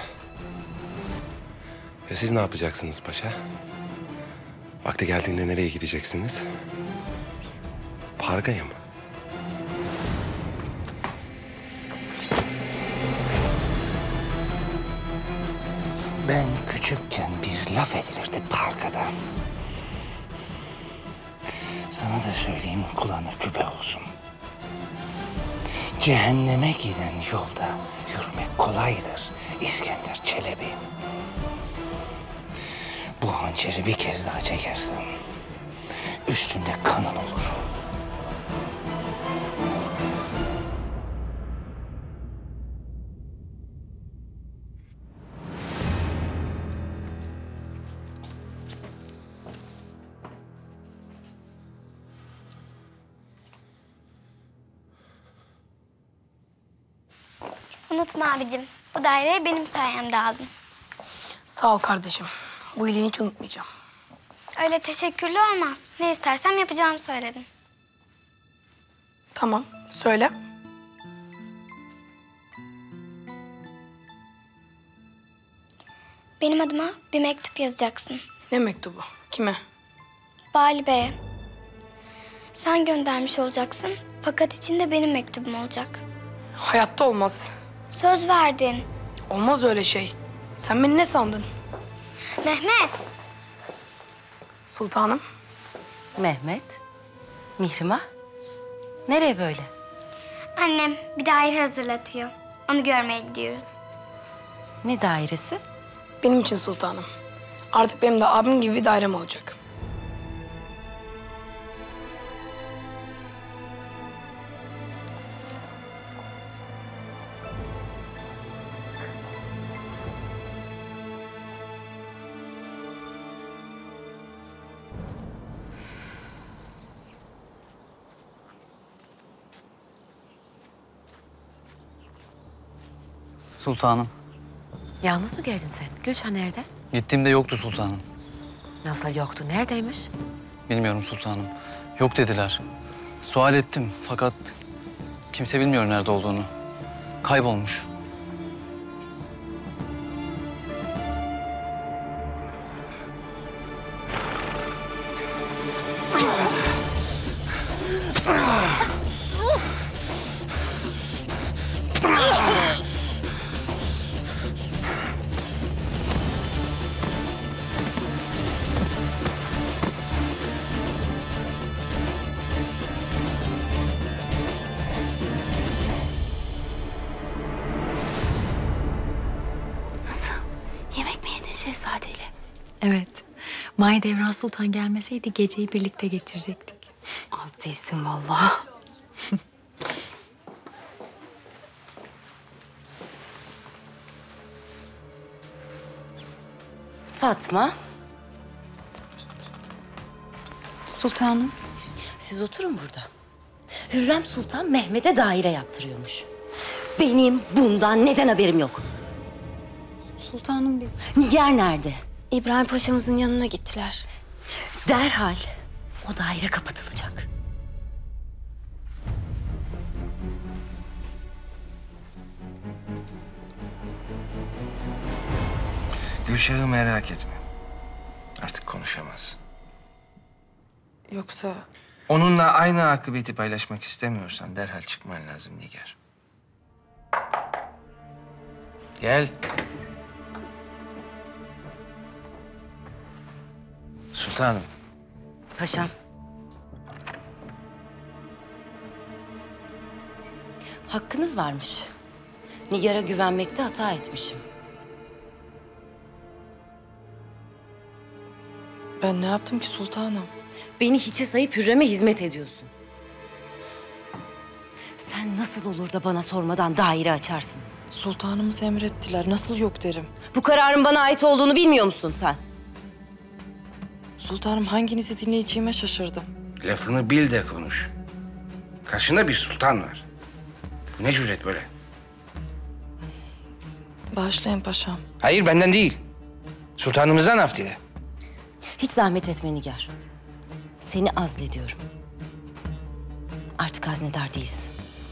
Ya siz ne yapacaksınız paşa? Vakti geldiğinde nereye gideceksiniz? Parga'ya mı? Ben küçükken bir laf edilirdi parkada. Sana da söyleyeyim, kulağına küpe olsun. Cehenneme giden yolda yürümek kolaydır İskender Çelebi. Bu hançeri bir kez daha çekersen üstünde kanın olur. Unutma abicim, bu daireyi benim sayemde aldın. Sağ ol kardeşim. Bu iyiliğini hiç unutmayacağım. Öyle teşekkürlü olmaz. Ne istersem yapacağını söyledin. Tamam, söyle. Benim adıma bir mektup yazacaksın. Ne mektubu? Kime? Bali Bey'e. Sen göndermiş olacaksın fakat içinde benim mektubum olacak. Hayatta olmaz. Söz verdin. Olmaz öyle şey. Sen beni ne sandın? Mehmet. Sultanım. Mehmet, Mihrimah. Nereye böyle? Annem bir daire hazırlatıyor. Onu görmeye gidiyoruz. Ne dairesi? Benim için sultanım. Artık benim de abim gibi bir dairem olacak. Sultanım. Yalnız mı geldin sen? Gülşen nerede? Gittiğimde yoktu sultanım. Nasıl yoktu? Neredeymiş? Bilmiyorum sultanım. Yok dediler. Sual ettim fakat kimse bilmiyor nerede olduğunu. Kaybolmuş. Şehzadeyle. Evet. Mahidevran Sultan gelmeseydi geceyi birlikte geçirecektik. Az değilsin vallahi. Fatma. Sultanım. Siz oturun burada. Hürrem Sultan Mehmet'e daire yaptırıyormuş. Benim bundan neden haberim yok? Sultanım biz... Nigar nerede? İbrahim Paşa'mızın yanına gittiler. Derhal o daire kapatılacak. Gülşah'ı merak etme. Artık konuşamaz. Yoksa Onunla aynı akıbeti paylaşmak istemiyorsan derhal çıkman lazım Nigar. Gel. Sultanım. Paşam. Hakkınız varmış. Nigar'a güvenmekte hata etmişim. ben ne yaptım ki sultanım? Beni hiçe sayıp Hürrem'e hizmet ediyorsun. Sen nasıl olur da bana sormadan daire açarsın? Sultanımız emrettiler. Nasıl yok derim. Bu kararın bana ait olduğunu bilmiyor musun sen? Sultanım hanginizi dinleyeceğime şaşırdım. Lafını bil de konuş. Karşında bir sultan var. Bu ne cüret böyle? Bağışlayın paşam. Hayır benden değil. Sultanımızdan af dile. Hiç zahmet etme Nigar. Seni azlediyorum. Artık haznedar değilsin.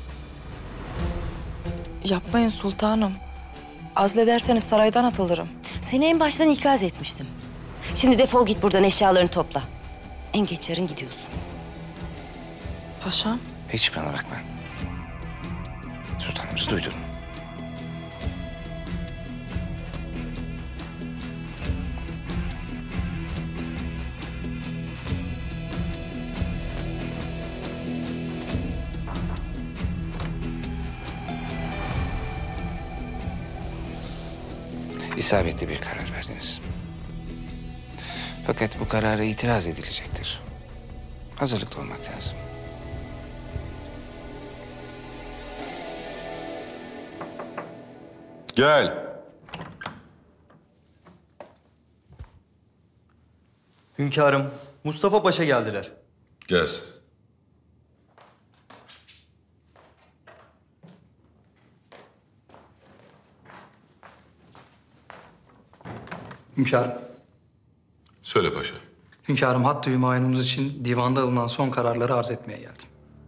Yapmayın sultanım. Azlederseniz saraydan atılırım. Seni en baştan ikaz etmiştim. Şimdi defol git buradan, eşyalarını topla. En geç yarın gidiyorsun. Paşam. Hiç bana bakma. Sultanımızı duydun. İsabetli bir karar verdiniz. Fakat bu karara itiraz edilecektir. Hazırlıklı olmak lazım. Gel. Hünkârım, Mustafa Paşa geldiler. Gelsin. Hünkârım. Söyle paşa. Hünkârım, hattı hümayunumuz için divanda alınan son kararları arz etmeye geldim.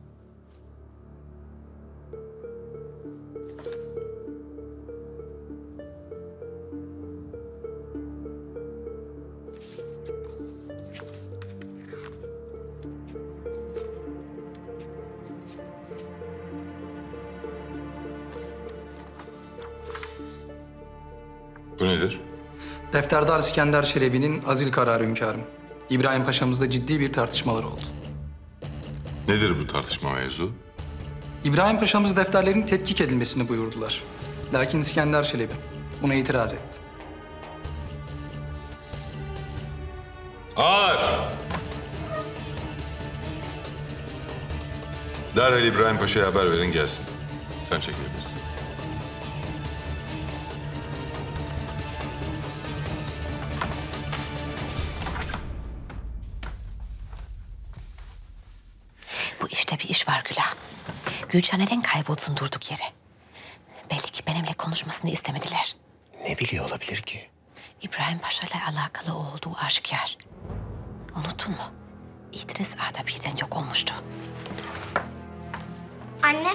Bu nedir? Defterdar İskender Çelebi'nin azil kararı hünkârım. İbrahim Paşa'mızla ciddi bir tartışmaları oldu. Nedir bu tartışma mevzu? İbrahim Paşa'mız defterlerin tetkik edilmesini buyurdular. Lakin İskender Çelebi buna itiraz etti. Ağır! Derhal İbrahim Paşa'ya haber verin gelsin. Sen çekilebilirsin. Bu işte bir iş var Gülah. Gülşah neden kaybolsun durduk yere? Belli ki benimle konuşmasını istemediler. Ne biliyor olabilir ki? İbrahim Paşa ile alakalı olduğu aşikar. Unuttun mu? İdris Ağa'da birden yok olmuştu. Anne,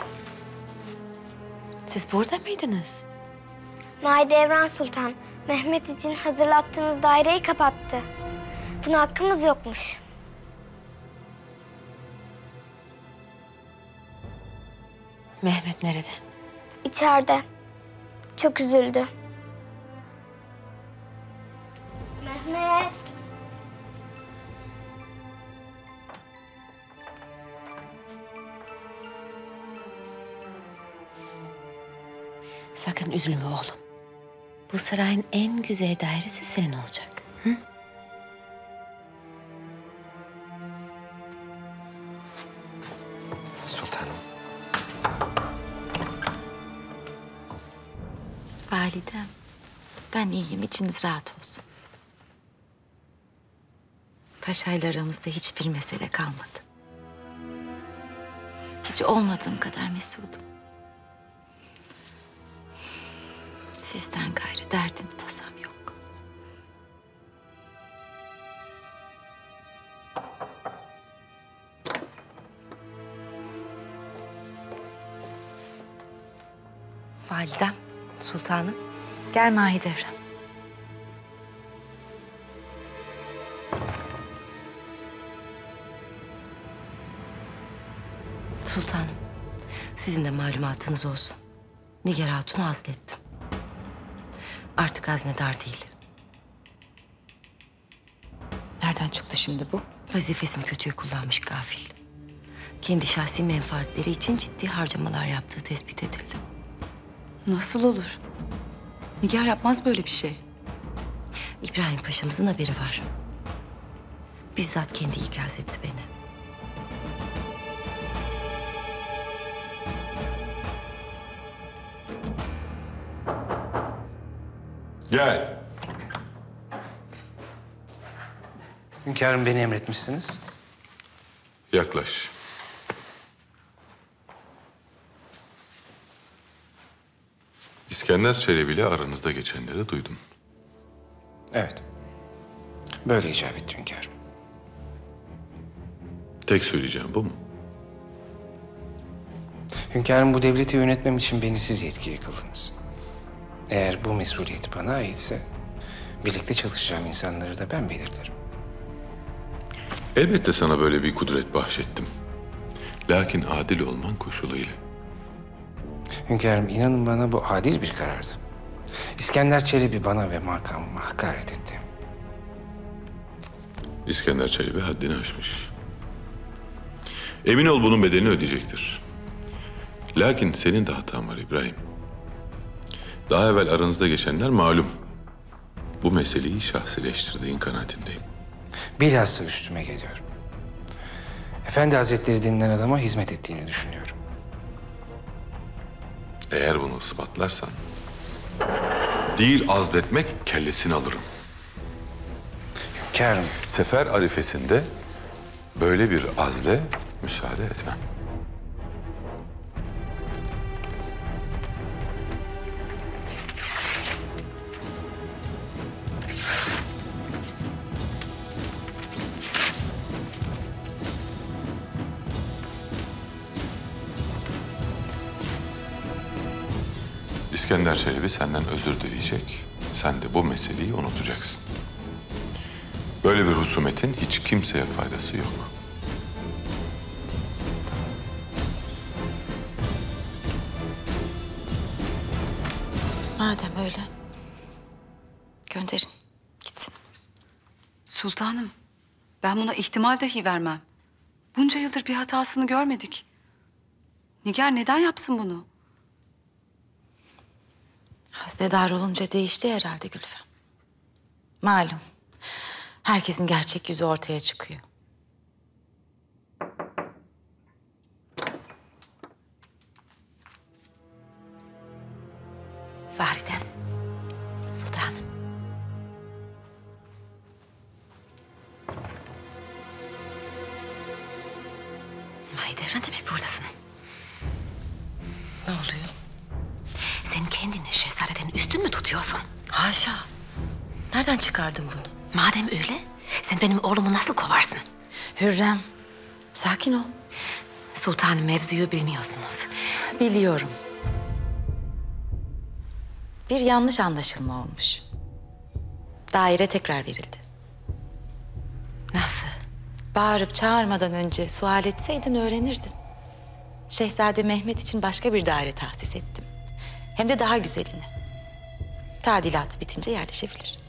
Siz burada mıydınız? Mahidevran Sultan Mehmet için hazırlattığınız daireyi kapattı. Buna hakkımız yokmuş. Mehmet nerede? İçeride. Çok üzüldü. Mehmet. Sakın üzülme oğlum. Bu sarayın en güzel dairesi senin olacak. Hı? Sultanım. Validem, ben iyiyim. İçiniz rahat olsun. Paşayla aramızda hiçbir mesele kalmadı. Hiç olmadığım kadar mesudum. Sizden gayrı derdim tasam yok. Validem, sultanım. Gel Mahidevran. Sizin de malumatınız olsun. Nigar Hatun'u azlettim. Artık haznedar değil. Nereden çıktı şimdi bu? Vazifesini kötüye kullanmış gafil. Kendi şahsi menfaatleri için ciddi harcamalar yaptığı tespit edildi. Nasıl olur? Nigar yapmaz böyle bir şey. İbrahim Paşa'mızın haberi var. Bizzat kendi ikaz etti beni. Gel. Hünkârım beni emretmişsiniz. Yaklaş. İskender Çelebi ile aranızda geçenleri duydum. Evet. Böyle icap etti hünkârım. Tek söyleyeceğim bu mu? Hünkârım bu devleti yönetmem için beni siz yetkili kıldınız. Eğer bu mesuliyet bana aitse birlikte çalışacağım insanları da ben belirlerim. Elbette sana böyle bir kudret bahşettim. Lakin adil olman koşuluyla. Hünkârım inanın bana bu adil bir karardı. İskender Çelebi bana ve makamıma hakaret etti. İskender Çelebi haddini aşmış. Emin ol bunun bedelini ödeyecektir. Lakin senin de hatan var İbrahim. Daha evvel aranızda geçenler malum. Bu meseleyi şahsileştirdiğin kanaatindeyim. Bilhassa üstüme geliyor. Efendi Hazretleri denilen adama hizmet ettiğini düşünüyorum. Eğer bunu ispatlarsan, değil azletmek kellesini alırım. Hünkârım. Sefer arifesinde böyle bir azle müsaade etmem. İskender Çelebi senden özür dileyecek. Sen de bu meseleyi unutacaksın. Böyle bir husumetin hiç kimseye faydası yok. Madem öyle, gönderin, gitsin. Sultanım, ben buna ihtimal dahi vermem. Bunca yıldır bir hatasını görmedik. Nigar neden yapsın bunu? Haznedar olunca değişti herhalde Gülfem. Malum, herkesin gerçek yüzü ortaya çıkıyor. Validem, sultanım. Mahidevran demek buradasın. Ne oluyor? Sen kendini şehzadeden üstün mü tutuyorsun? Haşa. Nereden çıkardın bunu? Madem öyle, sen benim oğlumu nasıl kovarsın? Hürrem, sakin ol. Sultanım, mevzuyu bilmiyorsunuz. Biliyorum. Bir yanlış anlaşılma olmuş. Daire tekrar verildi. Nasıl? Bağırıp çağırmadan önce sual etseydin öğrenirdin. Şehzade Mehmet için başka bir daire tahsis ettim. Hem de daha güzelini. Tadilatı bitince yerleşebilir.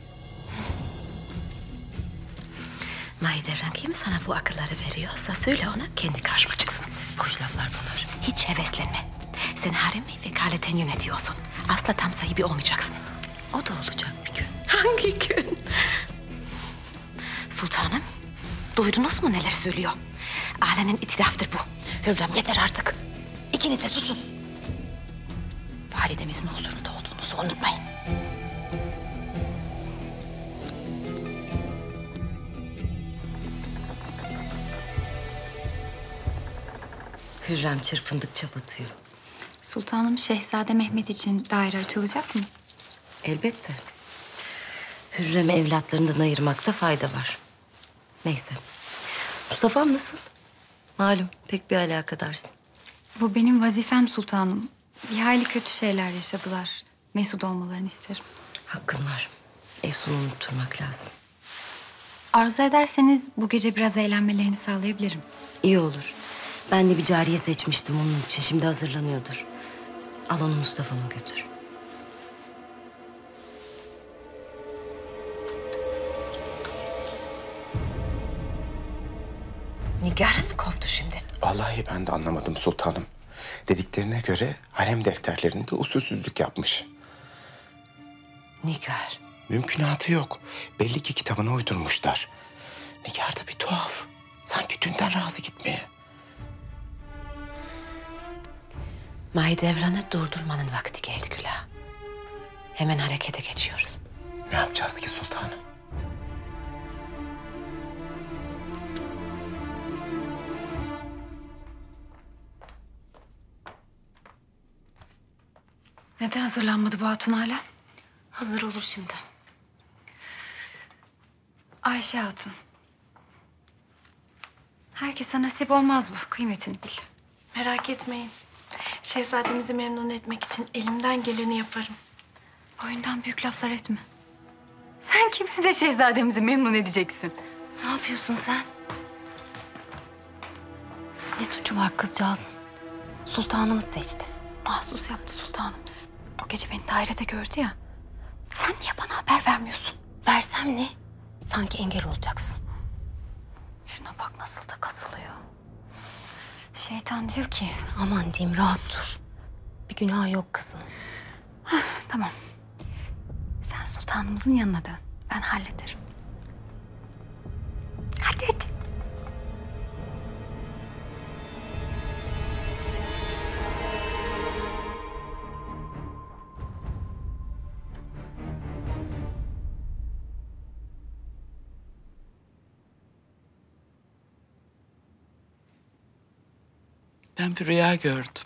Mahidevran kim sana bu akılları veriyorsa söyle ona, kendi karşıma çıksın. Boş laflar bunlar. Hiç heveslenme. Sen haremi vekaleten yönetiyorsun. Asla tam sahibi olmayacaksın. O da olacak bir gün. Hangi gün? Sultanım, duydunuz mu neler söylüyor? Alenin itilaftır bu. Hürrem yeter artık. İkiniz de susun. Validemizin huzurunda olduğunuzu unutmayın. Hürrem çırpındıkça batıyor. Sultanım, Şehzade Mehmet için daire açılacak mı? Elbette. Hürrem'i evlatlarından ayırmakta fayda var. Neyse. Mustafa'm nasıl? Malum pek bir alakadarsın. Bu benim vazifem sultanım. Bir hayli kötü şeyler yaşadılar. Mesut olmalarını isterim. Hakkın var. Efsun'u unutturmak lazım. Arzu ederseniz bu gece biraz eğlenmelerini sağlayabilirim. İyi olur. Ben de bir cariye seçmiştim onun için. Şimdi hazırlanıyordur. Al onu Mustafa'ma götür. Nigar'ı mı kovdu şimdi? Vallahi ben de anlamadım sultanım. Dediklerine göre harem defterlerinde usulsüzlük yapmış. Nigar. Mümkünatı yok. Belli ki kitabına uydurmuşlar. Nigar da bir tuhaf. Sanki dünden razı gitmeye. Mahidevran'ı durdurmanın vakti geldi Gülah. Hemen harekete geçiyoruz. Ne yapacağız ki sultanım? Neden hazırlanmadı bu hatun hala? Hazır olur şimdi. Ayşe Hatun. Herkese nasip olmaz bu. Kıymetini bil. Merak etmeyin. Şehzademizi memnun etmek için elimden geleni yaparım. Boyundan büyük laflar etme. Sen kimsin de şehzademizi memnun edeceksin? Ne yapıyorsun sen? Ne suçu var kızcağızın? Sultanımız seçti. Mahsus yaptı sultanımız. O gece beni dairede gördü ya. Sen niye bana haber vermiyorsun? Versem ne? Sanki engel olacaksın. Şuna bak nasıl da kasılıyor. Şeytan diyor ki... Aman diyeyim rahat dur. Bir günah yok kızım. Tamam. Sen sultanımızın yanına dön. Ben hallederim. Hadi hadi. Ben bir rüya gördüm.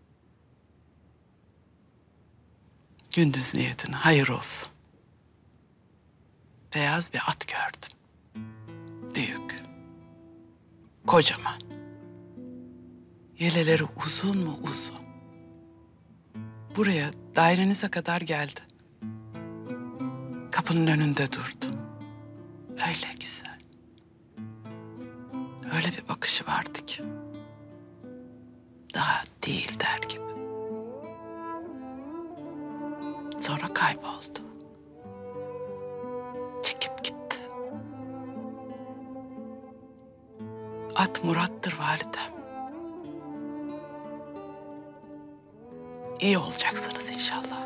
Gündüz niyetine hayır olsun. Beyaz bir at gördüm. Büyük. Kocaman. Yeleleri uzun mu uzun. Buraya dairenize kadar geldi. Kapının önünde durdu. Öyle güzel. Öyle bir bakışı vardı ki. Daha değil der gibi. Sonra kayboldu. Çekip gitti. At Murat'tır validem. İyi olacaksınız inşallah.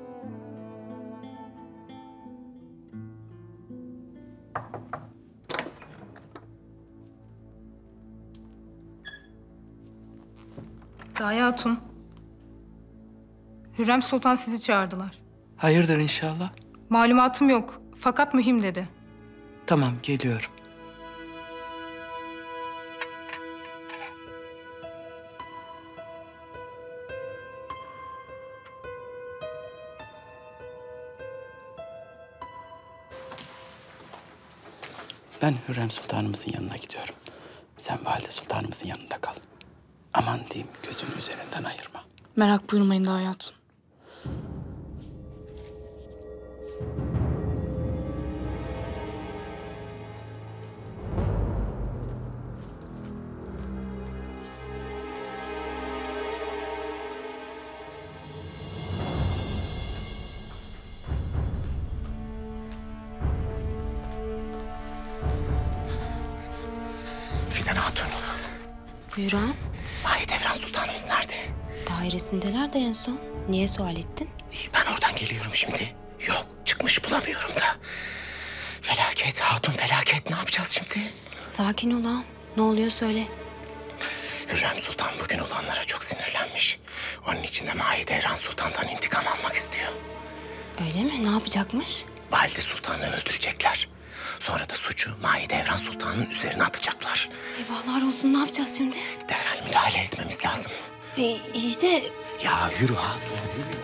Gaye Hatun. Hürrem Sultan sizi çağırdılar. Hayırdır inşallah. Malumatım yok fakat mühim dedi. Tamam geliyorum. Ben Hürrem Sultanımızın yanına gidiyorum. Sen Valide Sultanımızın yanında kal. Aman diyeyim gözünü üzerinden ayırma. Merak buyurmayın Gaye Hatun. Fidan Hatun. Buyurun. Mahidevran Sultanımız nerede? Dairesindeler de en son. Niye sual ettin? İyi, ben oradan geliyorum şimdi. Yok, çıkmış bulamıyorum da. Felaket Hatun, felaket. Ne yapacağız şimdi? Sakin ol ağam. Ne oluyor söyle. Hürrem Sultan bugün olanlara çok sinirlenmiş. Onun için de Mahidevran Sultan'dan intikam almak istiyor. Öyle mi? Ne yapacakmış? Valide Sultan'ı öldürecekler. Sonra da suçu Mahidevran Sultan'ın üzerine atacaklar. Eyvahlar olsun. Ne yapacağız şimdi? Derhal müdahale etmemiz lazım. E, iyi de... Ya yürü Hatun, yürü.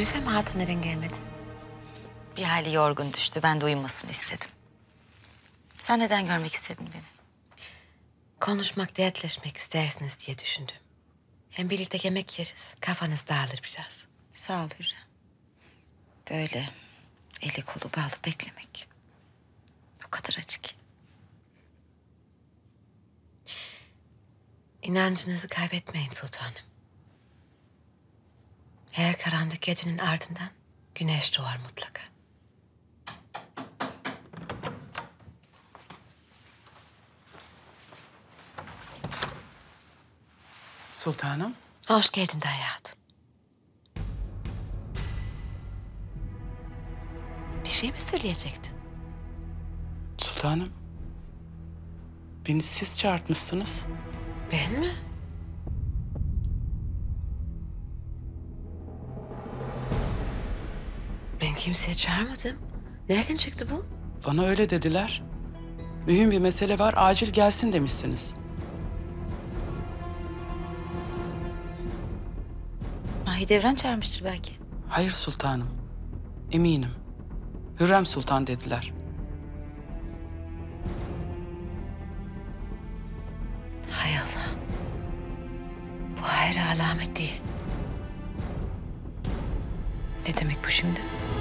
Gülfem Hatun neden gelmedi? Bir hali yorgun düştü. Ben de uyumasını istedim. Sen neden görmek istedin beni? Konuşmak, dertleşmek istersiniz diye düşündüm. Hem birlikte yemek yeriz. Kafanız dağılır biraz. Sağ ol Hürrem. Böyle eli kolu bağlı beklemek. O kadar acı ki. İnancınızı kaybetmeyin sultanım. Her karanlık gecenin ardından güneş doğar mutlaka. Sultanım. Hoş geldin Dayı Hatun. Bir şey mi söyleyecektin? Sultanım. Beni siz çağırtmışsınız. Ben mi? Ben kimseye çağırmadım. Nereden çıktı bu? Bana öyle dediler. Mühim bir mesele var, acil gelsin demişsiniz. Mahidevran çağırmıştır belki. Hayır sultanım. Eminim. Hürrem Sultan dediler. Hay Allah. Bu hayra alamet değil. Ne demek bu şimdi?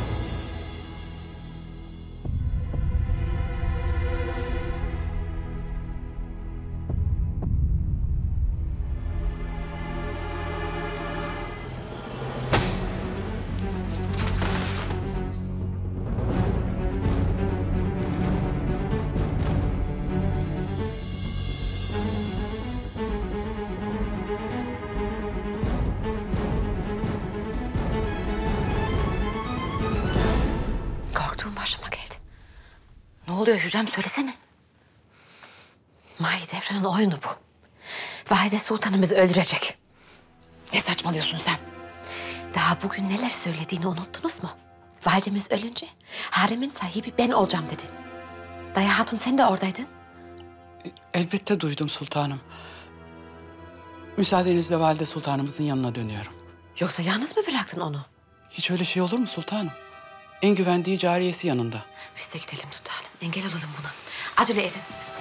Korktuğum başıma geldi. Ne oluyor Hürrem söylesene. Mahidevran'ın oyunu bu. Valide Sultanım bizi öldürecek. Ne saçmalıyorsun sen? Daha bugün neler söylediğini unuttunuz mu? Validemiz ölünce haremin sahibi ben olacağım dedi. Dayı Hatun sen de oradaydın. Elbette duydum sultanım. Müsaadenizle valide sultanımızın yanına dönüyorum. Yoksa yalnız mı bıraktın onu? Hiç öyle şey olur mu sultanım? En güvendiği cariyesi yanında. Biz de gidelim sultanım. Engel olalım buna. Acele edin.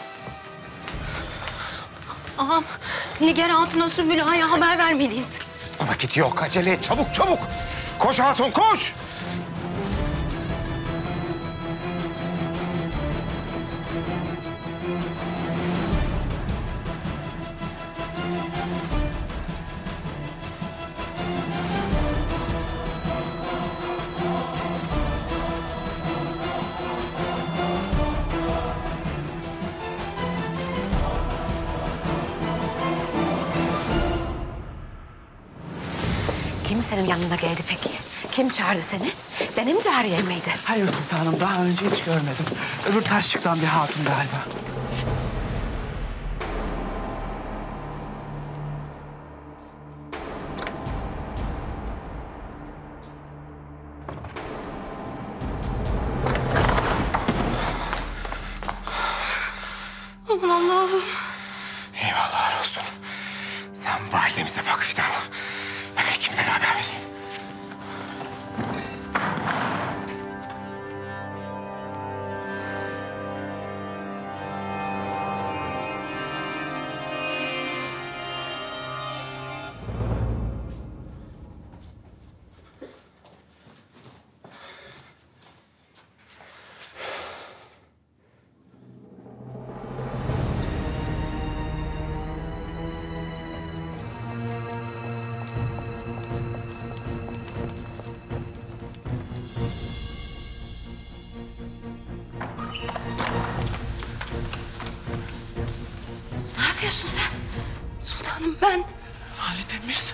Ağam, Nigar Hatun'a Sümbüla'ya haber vermeliyiz. Vakit yok, acele et, çabuk çabuk. Koş hatun, koş! Kim senin yanına geldi peki? Kim çağırdı seni? Benim cariyem miydi? Hayır sultanım, daha önce hiç görmedim. Öbür taşçıktan bir hatun galiba. Aman Allah'ım. Eyvallahlar olsun. Sen validemize bak Fidan. Ben hekimlere haber vereyim. Ne yapıyorsun sen? Sultanım ben. Validemiz.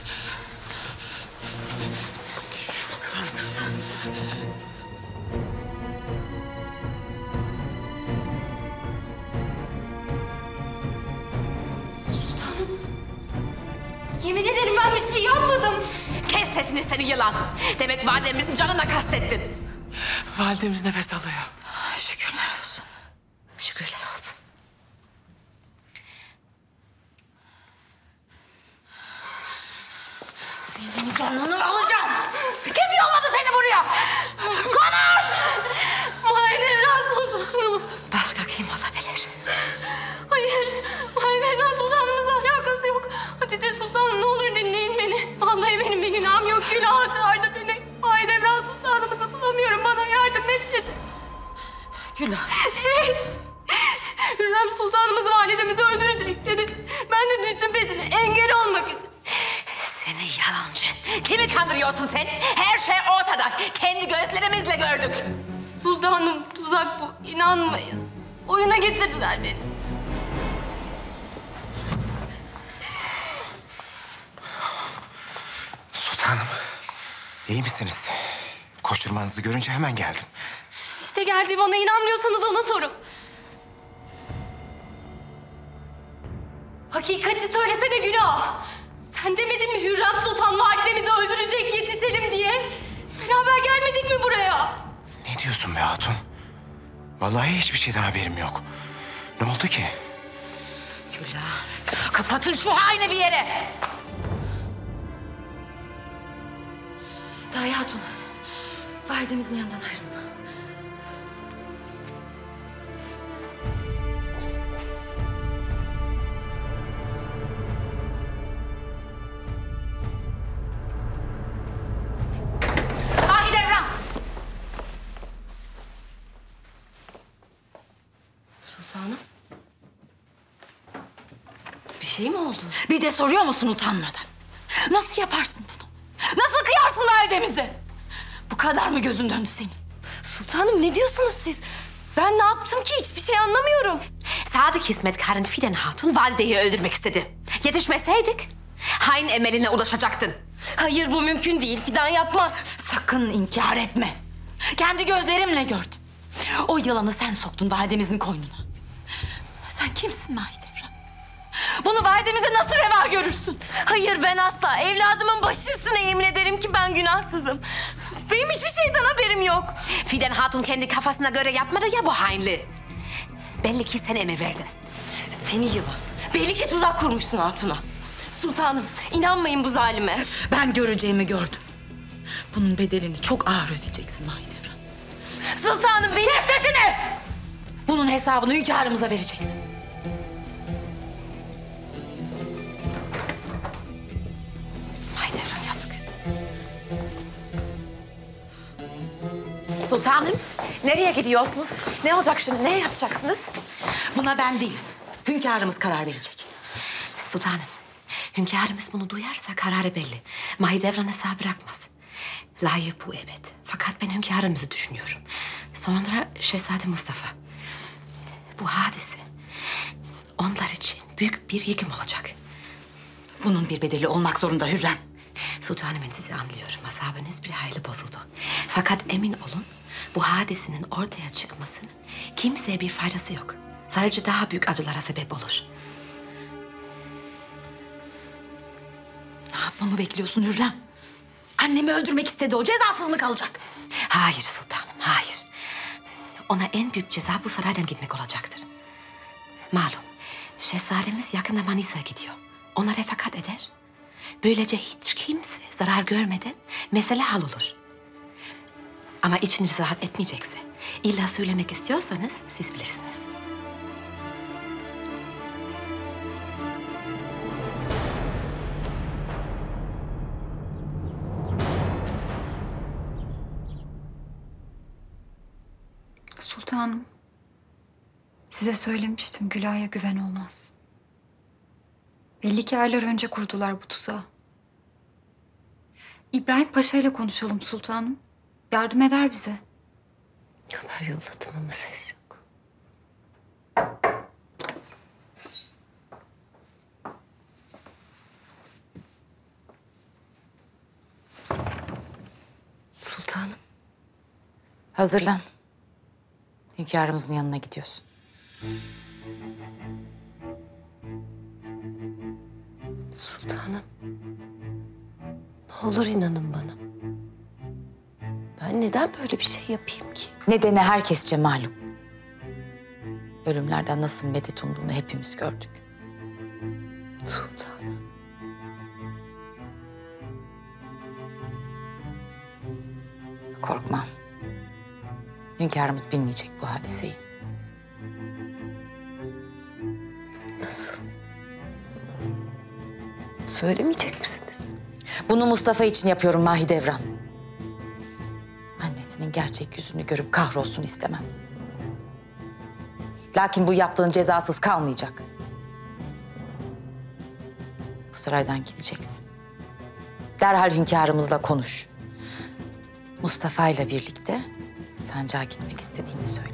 Sultanım. Yemin ederim ben bir şey yapmadım. Kes sesini seni yılan. Demek validemizin canına kastettin. Validemiz nefes alıyor. Şükürler olsun. Şükürler olsun. Senin canını alacağım. Kim yolladı Konuş! Mahidevran Sultanımız. Başka kim olabilir? Hayır, Mahidevran Sultanımızla alakası yok. Hatice Sultanım ne olur dinleyin beni. Vallahi benim bir günahım yok. Günah çağırdı beni. Mahidevran Sultanımızı bulamıyorum. Bana yardım et dedi. Günah. Evet. Hürrem Sultanımız validemizi öldürecek dedi. Ben de düştüm peşine engel olmak için. Seni yalancı. Kimi kandırıyorsun sen? Her şey ortada. Kendi gözlerimizle gördük. Sultanım tuzak bu. İnanmayın. Oyuna getirdiler beni. Sultanım, iyi misiniz? Koşturmanızı görünce hemen geldim. İşte geldi, bana inanmıyorsanız ona sorun. Hakikati söylesene günah. Sen demedin mi Hürrem Sultan validemizi öldürecek, yetişelim diye? Beraber gelmedik mi buraya? Ne diyorsun be hatun? Vallahi hiçbir şeyden haberim yok. Ne oldu ki? Gülah, kapatın şu haini bir yere. Dahi Hatun, validemizin yanından ayrılma. Mahidevran! Sultanım. Bir şey mi oldu? Bir de soruyor musun utanmadan? Nasıl yaparsın bunu? Nasıl kıyarsın validemize? Bu kadar mı gözün döndü senin? Sultanım ne diyorsunuz siz? Ben ne yaptım ki? Hiçbir şey anlamıyorum. Sadık hizmetkarın Fidan Hatun valideyi öldürmek istedi. Yetişmeseydik hain emeline ulaşacaktın. Hayır bu mümkün değil. Fidan yapmaz. Sakın inkar etme. Kendi gözlerimle gördüm. O yılanı sen soktun validemizin koynuna. Sen kimsin Mahidevran? Bunu validemize nasıl reva görürsün? Hayır ben asla. Evladımın başı üstüne yemin ederim ki ben günahsızım. Benim hiçbir şeyden haberim yok. Fidan Hatun kendi kafasına göre yapmadı ya bu hainliği. Belli ki sen emir verdin. Seni yılan. Belli ki tuzak kurmuşsun Hatun'a. Sultanım inanmayın bu zalime. Ben göreceğimi gördüm. Bunun bedelini çok ağır ödeyeceksin Mahidevran. Sultanım benim... Kes sesini! Bunun hesabını hünkârımıza vereceksin. Mahidevran yazık. Sultanım, nereye gidiyorsunuz? Ne olacak şimdi? Ne yapacaksınız? Buna ben değil, hünkârımız karar verecek. Sultanım, hünkârımız bunu duyarsa kararı belli. Mahidevran'ı sağ bırakmaz. Layık bu evet. Fakat ben hünkârımızı düşünüyorum. Sonra Şehzade Mustafa. Bu hadise onlar için büyük bir yıkım olacak. Bunun bir bedeli olmak zorunda Hürrem. Sultanım ben sizi anlıyorum. Asabınız bir hayli bozuldu. Fakat emin olun bu hadisenin ortaya çıkmasının kimseye bir faydası yok. Sadece daha büyük acılara sebep olur. Ne yapmamı bekliyorsun Hürrem? Annemi öldürmek istedi o. Cezasız mı kalacak? Hayır sultanım, hayır. Ona en büyük ceza bu saraydan gitmek olacaktır. Malum, şehzademiz yakında Manisa'ya gidiyor. Ona refakat eder. Böylece hiç kimse zarar görmeden mesele hal olur. Ama içiniz rahat etmeyecekse, illa söylemek istiyorsanız siz bilirsiniz. Sultanım, size söylemiştim Gülay'a güven olmaz. Belli ki aylar önce kurdular bu tuzağı. İbrahim Paşa ile konuşalım sultanım. Yardım eder bize. Haber yolladım ama ses yok. Sultanım. Hazırlan. Hünkârımızın yanına gidiyorsun. Sultanım. Ne olur inanın bana. Ben neden böyle bir şey yapayım ki? Nedeni herkesçe malum. Ölümlerden nasıl medet umduğunu hepimiz gördük. Korkma. Hünkârımız bilmeyecek bu hadiseyi. Nasıl? Söylemeyecek misiniz? Bunu Mustafa için yapıyorum Mahidevran. Annesinin gerçek yüzünü görüp kahrolsun istemem. Lakin bu yaptığın cezasız kalmayacak. Bu saraydan gideceksin. Derhal hünkârımızla konuş. Mustafa ile birlikte sancağa gitmek istediğini söyle.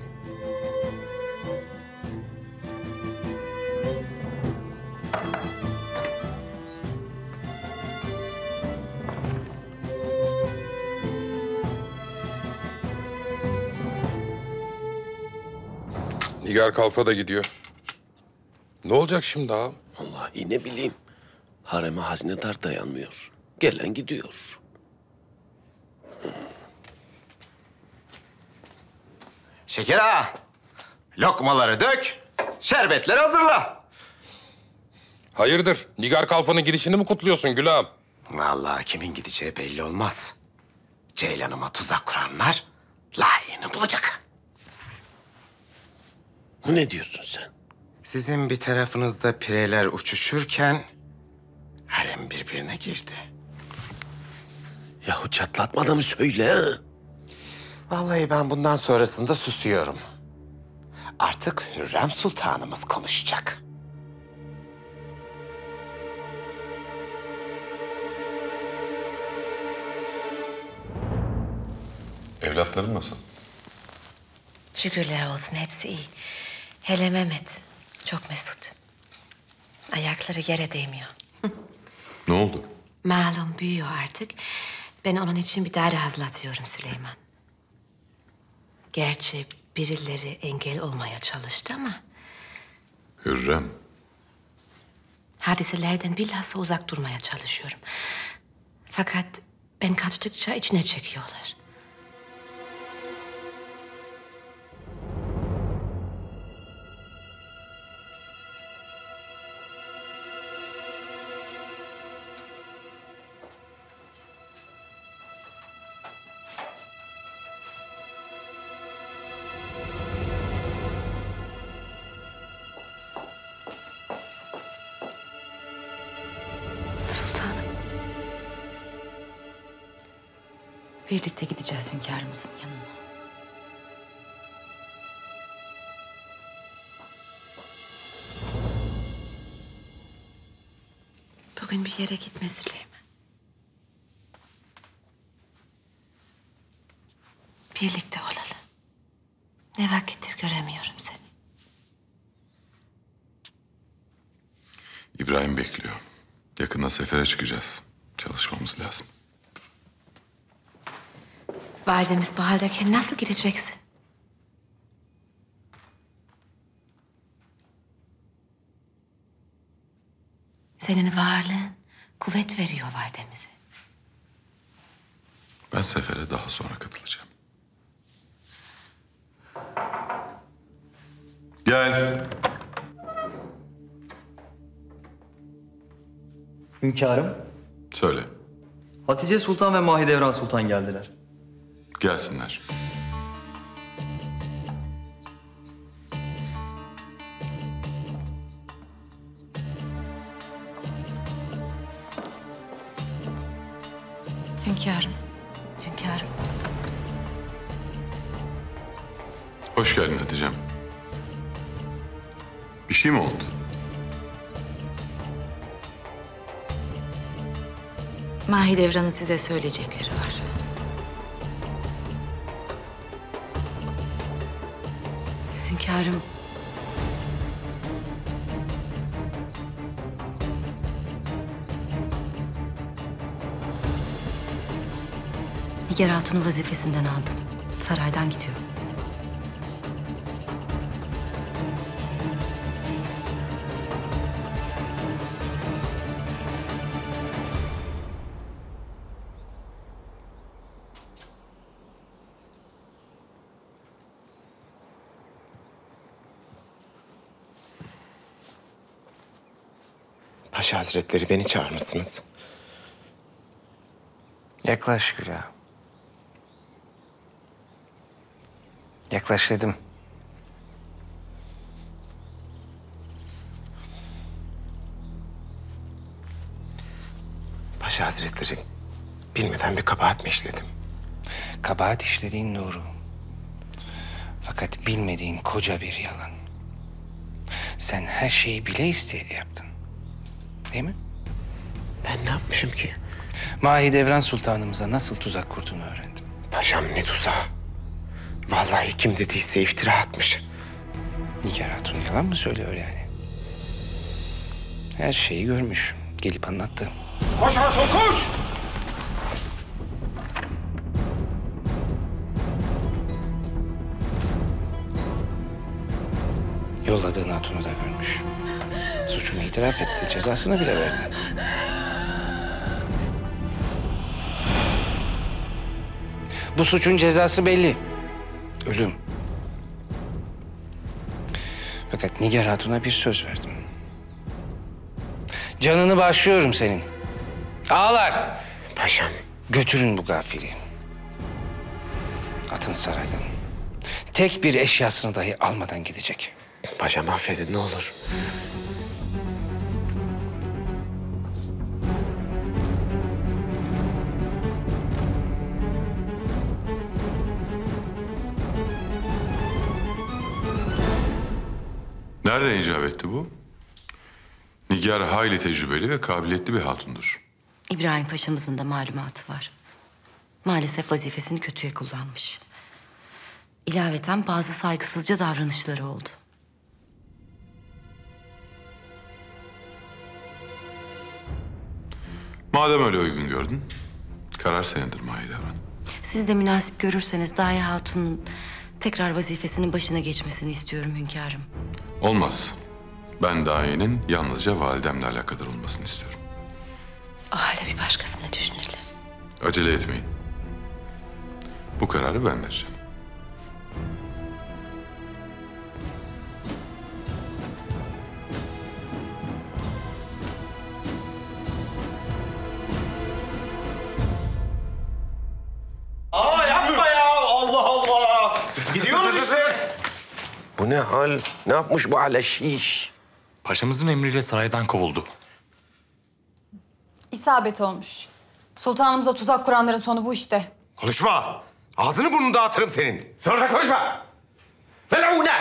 Nigar Kalfa da gidiyor. Ne olacak şimdi ağam? Vallahi ne bileyim. Hareme hazinedar dayanmıyor. Gelen gidiyor. Şeker ağa, lokmaları dök, şerbetleri hazırla. Hayırdır? Nigar Kalfa'nın gidişini mi kutluyorsun Gül ağam? Vallahi kimin gideceği belli olmaz. Ceylanıma tuzak kuranlar layığını bulacak. Ne diyorsun sen? Sizin bir tarafınızda pireler uçuşurken harem birbirine girdi. Yahu çatlatma da mı söyle ha? Vallahi ben bundan sonrasında susuyorum. Artık Hürrem Sultanımız konuşacak. Evlatların nasıl? Şükürler olsun hepsi iyi. Hele Mehmet çok mesut. Ayakları yere değmiyor. Ne oldu? Malum büyüyor artık. Ben onun için bir daire hazırlatıyorum Süleyman. Gerçi birileri engel olmaya çalıştı ama... Hürrem. Hadiselerden bilhassa uzak durmaya çalışıyorum. Fakat ben kaçtıkça içine çekiyorlar. Birlikte gideceğiz hünkârımızın yanına. Bugün bir yere gitme Süleyman. Birlikte olalım. Ne vakittir göremiyorum seni. İbrahim bekliyor. Yakında sefere çıkacağız. Çalışmamız lazım. Validemiz bu haldeyken nasıl gideceksin? Senin varlığın kuvvet veriyor validemize. Ben sefere daha sonra katılacağım. Gel. Hünkârım, Söyle. Hatice Sultan ve Mahidevran Sultan geldiler. Gelsinler. Hünkârım. Hünkârım. Hoş geldin Hatice'm. Bir şey mi oldu? Mahidevran'ın size söyleyecekleri var. Hünkârım. Nigar Hatun'u vazifesinden aldım. Saraydan gidiyor. Paşa Hazretleri beni çağırmışsınız. Yaklaş Güla. Yaklaş dedim. Paşa Hazretleri, bilmeden bir kabahat mi işledim? Kabahat işlediğin doğru. Fakat bilmediğin koca bir yalan. Sen her şeyi bile isteye yaptın. Değil mi? Ben ne yapmışım ki? Mahidevran Sultanımıza nasıl tuzak kurduğunu öğrendim. Paşam ne tuzağı? Vallahi kim dediyse iftira atmış. Nigar Hatun yalan mı söylüyor yani? Her şeyi görmüş. Gelip anlattı. Koş Hatun koş! Yolladığın hatunu da görmüş. Suçunu itiraf etti. Cezasını bile verdi. Bu suçun cezası belli. Ölüm. Fakat Nigar Hatun'a bir söz verdim. Canını bağışlıyorum senin. Ağlar. Paşam. Götürün bu gafili. Atın saraydan. Tek bir eşyasını dahi almadan gidecek. Paşam affedin ne olur. Nereden icap etti bu? Nigar hayli tecrübeli ve kabiliyetli bir hatundur. İbrahim Paşa'mızın da malumatı var. Maalesef vazifesini kötüye kullanmış. İlaveten bazı saygısızca davranışları oldu. Madem öyle uygun gördün, karar senindir Mahidevran. Siz de münasip görürseniz Dahi Hatun'un tekrar vazifesinin başına geçmesini istiyorum hünkârım. Olmaz. Ben Dahi'nin yalnızca validemle alakadar olmasını istiyorum. O halde bir başkasını düşünelim. Acele etmeyin. Bu kararı ben vereceğim. Aa yapma ya! Allah Allah! Gidiyoruz işte. Bu ne hal? Ne yapmış bu aleşiş? Paşamızın emriyle saraydan kovuldu. İsabet olmuş. Sultanımıza tuzak kuranların sonu bu işte. Konuşma! Ağzını burnunu dağıtırım senin. Sonra da konuşma! Felavune!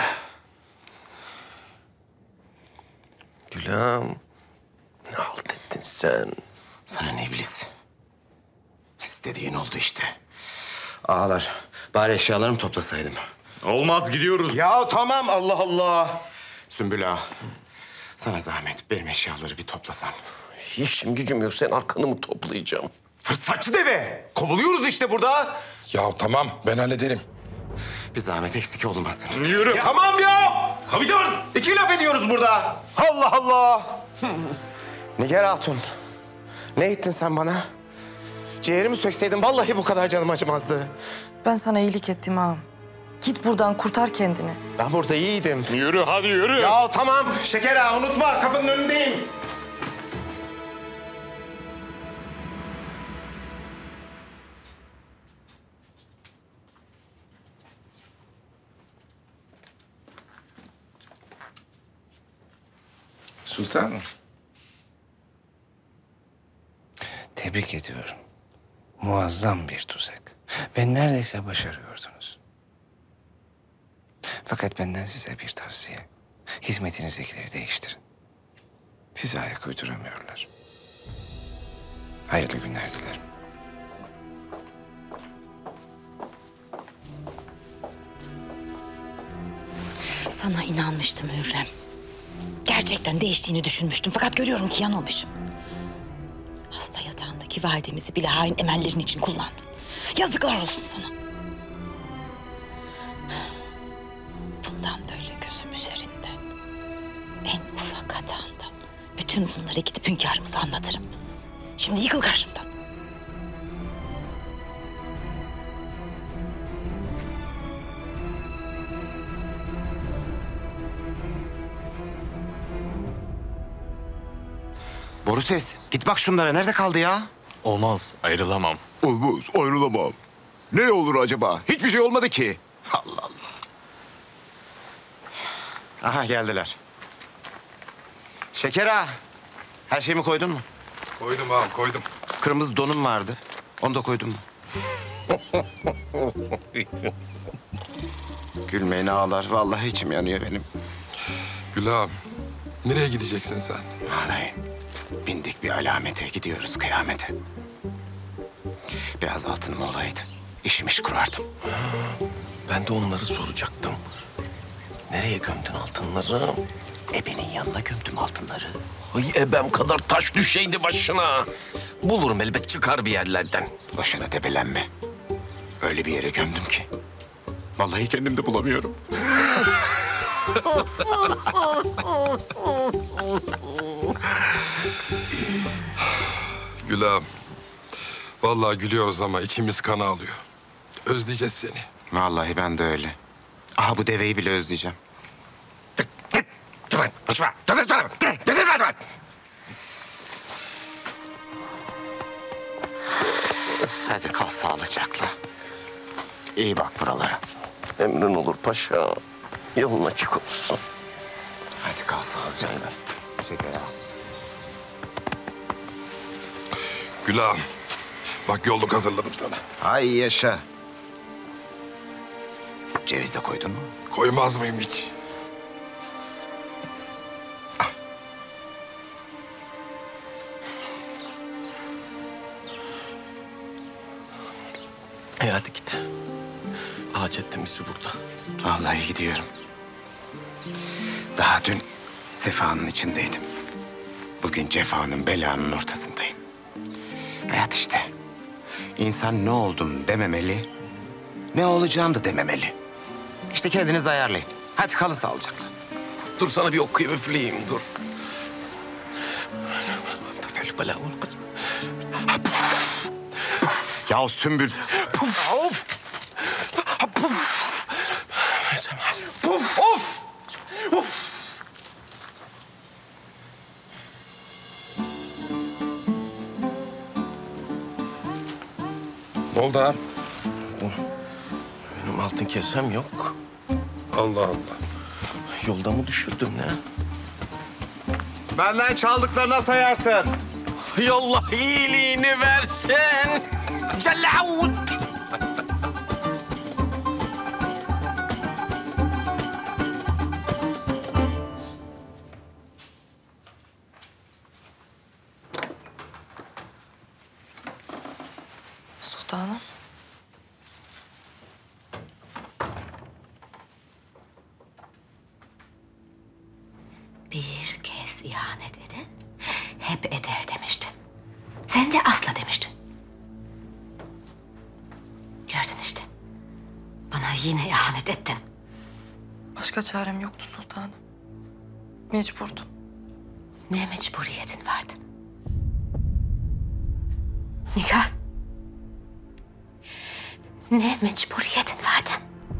Gülüm, ne halt ettin sen? Sana ne iblis? İstediğin oldu işte. Ağalar, bari eşyalarımı toplasaydım. Olmaz gidiyoruz. Ya tamam Allah Allah. Sümbül ağa, sana zahmet benim eşyaları bir toplasan. İşim gücüm yok, sen arkanı mı toplayacağım? Fırsatçı deve. Kovuluyoruz işte burada. Ya tamam, ben hallederim. Bir zahmet eksik olmasın. Yürü. Ya, tamam ya. Abi dur. İki laf ediyoruz burada. Allah Allah. Nigar Hatun, ne ettin sen bana? Ciğerimi sökseydin vallahi bu kadar canım acımazdı. Ben sana iyilik ettim ağam. Git buradan kurtar kendini. Ben burada iyiydim. Yürü hadi yürü. Ya tamam Şeker ağa unutma kapının önündeyim. Sultanım. Tebrik ediyorum. Muazzam bir tuzak. Ve neredeyse başarıyordunuz. Fakat benden size bir tavsiye. Hizmetinizdekileri değiştirin. Size ayak uyduramıyorlar. Hayırlı günler dilerim. Sana inanmıştım Hürrem. Gerçekten değiştiğini düşünmüştüm. Fakat görüyorum ki yanılmışım. Hasta yatağındaki validemizi bile hain emellerin için kullandın. Yazıklar olsun sana. Bundan böyle gözüm üzerinde. En ufak hatanda bütün bunları gidip hünkârımıza anlatırım. Şimdi yıkıl karşımdan. Boru ses. Git bak şunlara. Nerede kaldı ya? Olmaz, ayrılamam. Olmaz ayrılamam. Ne olur acaba? Hiçbir şey olmadı ki. Allah Allah. Aha geldiler. Şeker ağa, her şeyimi koydun mu? Koydum ağam, koydum. Kırmızı donum vardı. Onu da koydun mu? Gülmeyin ağalar. Vallahi içim yanıyor benim. Gül ağam, nereye gideceksin sen? Vallahi bindik bir alamete gidiyoruz kıyamete. Biraz altınım olaydı. İşim iş kurardım. Ben de onları soracaktım. Nereye gömdün altınları? Ebenin yanına gömdüm altınları. Ay ebem kadar taş düşeydi başına. Bulurum elbet çıkar bir yerlerden. Boşuna debelenme. Öyle bir yere gömdüm ki. Vallahi kendim de bulamıyorum. Gül ağam, vallahi gülüyoruz ama içimiz kana alıyor. Özleyeceğiz seni. Vallahi ben de öyle. Aha bu deveyi bile özleyeceğim. Hadi kal sağlıcakla. İyi bak buralara. Emrin olur paşa. Yolun açık olsun. Hadi kal sağlıcakla. Şeker ağa. Gül ağam, bak yolluk hazırladım sana. Ay yaşa. Ceviz de koydun mu? Koymaz mıyım hiç? E hadi git. Hacetimizi burada. Vallahi gidiyorum. Daha dün sefanın içindeydim. Bugün cefanın, belanın ortasındayım. Hayat işte. İnsan ne oldum dememeli, ne olacağım da dememeli. İşte kendiniz ayarlayın. Hadi kalın sağlıcakla. Dur sana bir okuyup üfleyeyim, dur. Ya Sümbül. Puf, of. Puf. Puf, of. Of. Ne oldu ağam? Benim altın kesem yok. Allah Allah. Yolda mı düşürdüm ne? Benden çaldıklarına sayarsın. Allah iyiliğini versin. Celavut. Sultanım. Bir kez ihanet eden hep eder demiştin. Sen de asla demiştin. Gördün işte. Bana yine ihanet ettin. Başka çarem yoktu sultanım. Mecburdum. Ne mecburiyetin vardı? Nigar. Ne mecburiyetin vardı?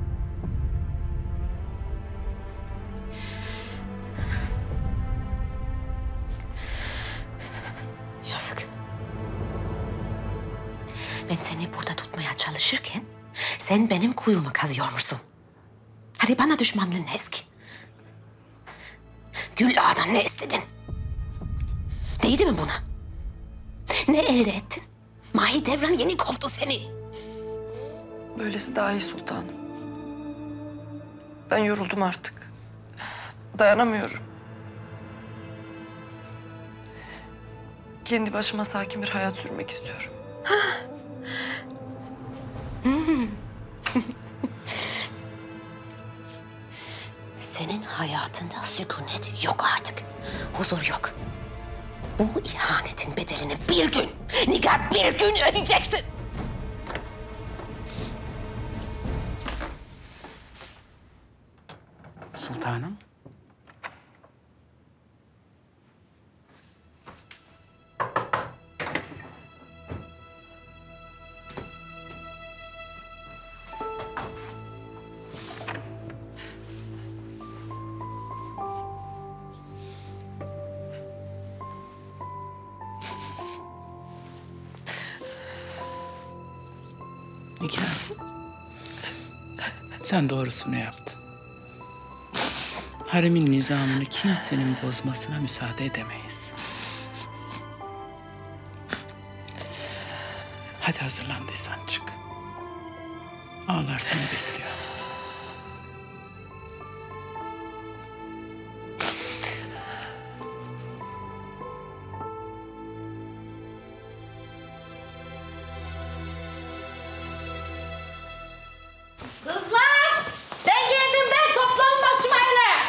Yazık. Ben seni burada tutmaya çalışırken sen benim kuyumu kazıyormuşsun. Hadi bana düşmanlığın ne eski? Gül Ağa'dan ne istedin? Değdi mi buna? Ne elde ettin? Mahidevran yeni kovdu seni. Böylesi daha iyi sultanım. Ben yoruldum artık. Dayanamıyorum. Kendi başıma sakin bir hayat sürmek istiyorum. Hmm. Senin hayatında sükunet yok artık. Huzur yok. Bu ihanetin bedelini bir gün, Nigar bir gün ödeyeceksin. Sultanım. Nigar. Sen doğrusunu yaptın. Haremin nizamını kimsenin bozmasına müsaade edemeyiz. Hadi hazırlandıysan çık. Ağlar seni bekliyor. Kızlar! Ben geldim ben. Toplanın başıma hele.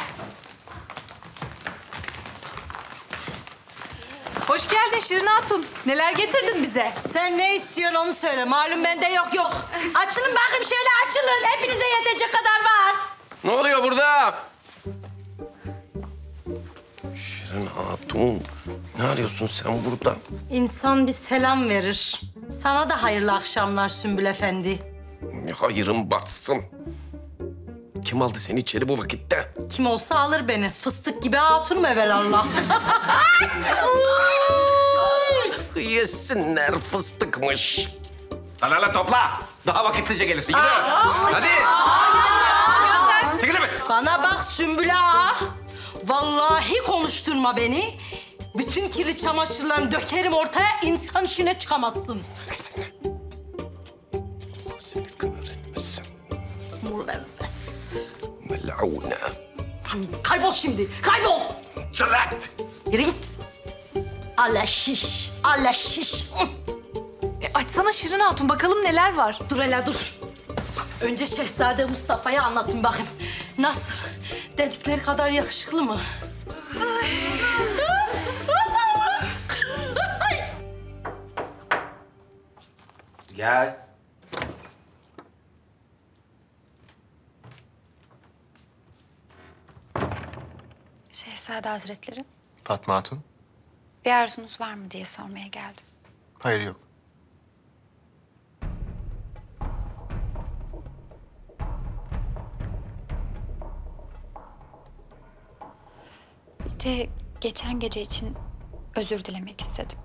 Hoş geldin Şirin Hatun. Neler getirdin bize? Sen ne istiyorsun onu söyle. Malum bende yok yok. Açılın bakayım şöyle açılın. Hepinize yetecek kadar var. Ne oluyor burada? Şirin Hatun, ne arıyorsun sen burada? İnsan bir selam verir. Sana da hayırlı akşamlar Sümbül Efendi. Hayırın batsın. Kim aldı seni içeri bu vakitte? Kim olsa alır beni. Fıstık gibi hatunum evelallah. Yesinler fıstıkmış. Lan lan topla. Daha vakitlice gelirsin. Yürü. Hadi. Çekil mi? Bana bak Sümbül ağa. Vallahi konuşturma beni. Bütün kirli çamaşırlarını dökerim ortaya. İnsan işine çıkamazsın. Seni kahretmesin. Mulevves. Mel'une. Kaybol şimdi. Kaybol. Çalat. Yürü git. Allah şiş. Allah şiş. E, açsana Şirin Hatun bakalım neler var. Dur hele dur. Önce Şehzade Mustafa'ya anlatayım bakayım. Nasıl? Dedikleri kadar yakışıklı mı? Gel. Şehzade Hazretleri, Fatma Hatun? bir arzunuz var mı diye sormaya geldim. Hayır yok. Bir de geçen gece için özür dilemek istedim.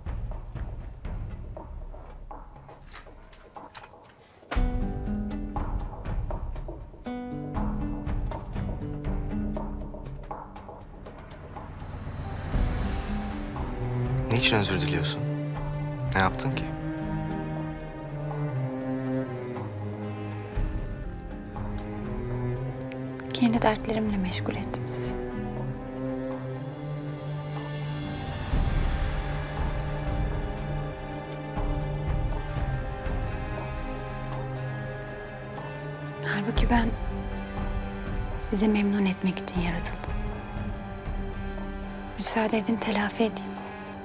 Niçin özür diliyorsun? Ne yaptın ki? Kendi dertlerimle meşgul ettim sizi. Halbuki ben sizi memnun etmek için yaratıldım. Müsaade edin telafi edeyim.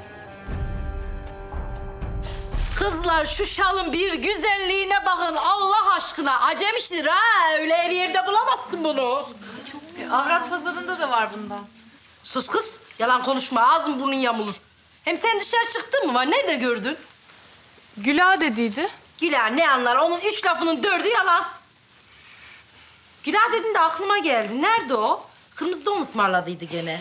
Kızlar şu şalın bir güzelliğine bakın Allah aşkına. Acem iştir ha. Öyle her yerde bulamazsın bunu. E, Avrat pazarında da var bundan. Sus kız. Yalan konuşma. Ağzın burnun yamulur. Hem sen dışarı çıktın mı var? Nerede gördün? Güla dediydi. Güla ne anlar? Onun üç lafının dördü yalan. Güla dedin de aklıma geldi. Nerede o? Kırmızı don ısmarladıydı gene.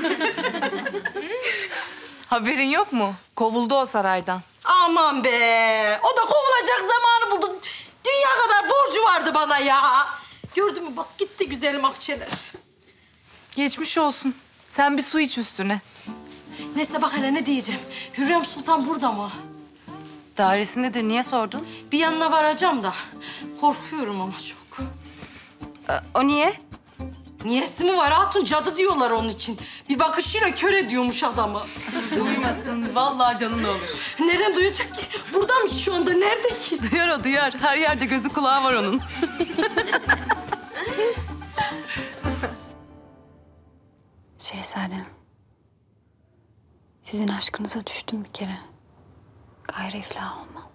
Haberin yok mu? Kovuldu o saraydan. Aman be! O da kovulacak zamanı buldu. Dünya kadar borcu vardı bana ya. Gördün mü bak gitti güzelim akçeler. Geçmiş olsun. Sen bir su iç üstüne. Neyse bak hele ne diyeceğim. Hürrem Sultan burada mı? Dairesindedir. Niye sordun? Bir yanına varacağım da. Korkuyorum ama çok. Ee, o niye? Niyesi mi var hatun? Cadı diyorlar onun için. Bir bakışıyla kör ediyormuş adamı. Duymasın. Vallahi canın olur. Nereden duyacak ki? Burada mı şu anda? Nerede ki? Duyar o duyar. Her yerde gözü kulağı var onun. Şehzadem, sizin aşkınıza düştüm bir kere. Gayrı iflah olmam.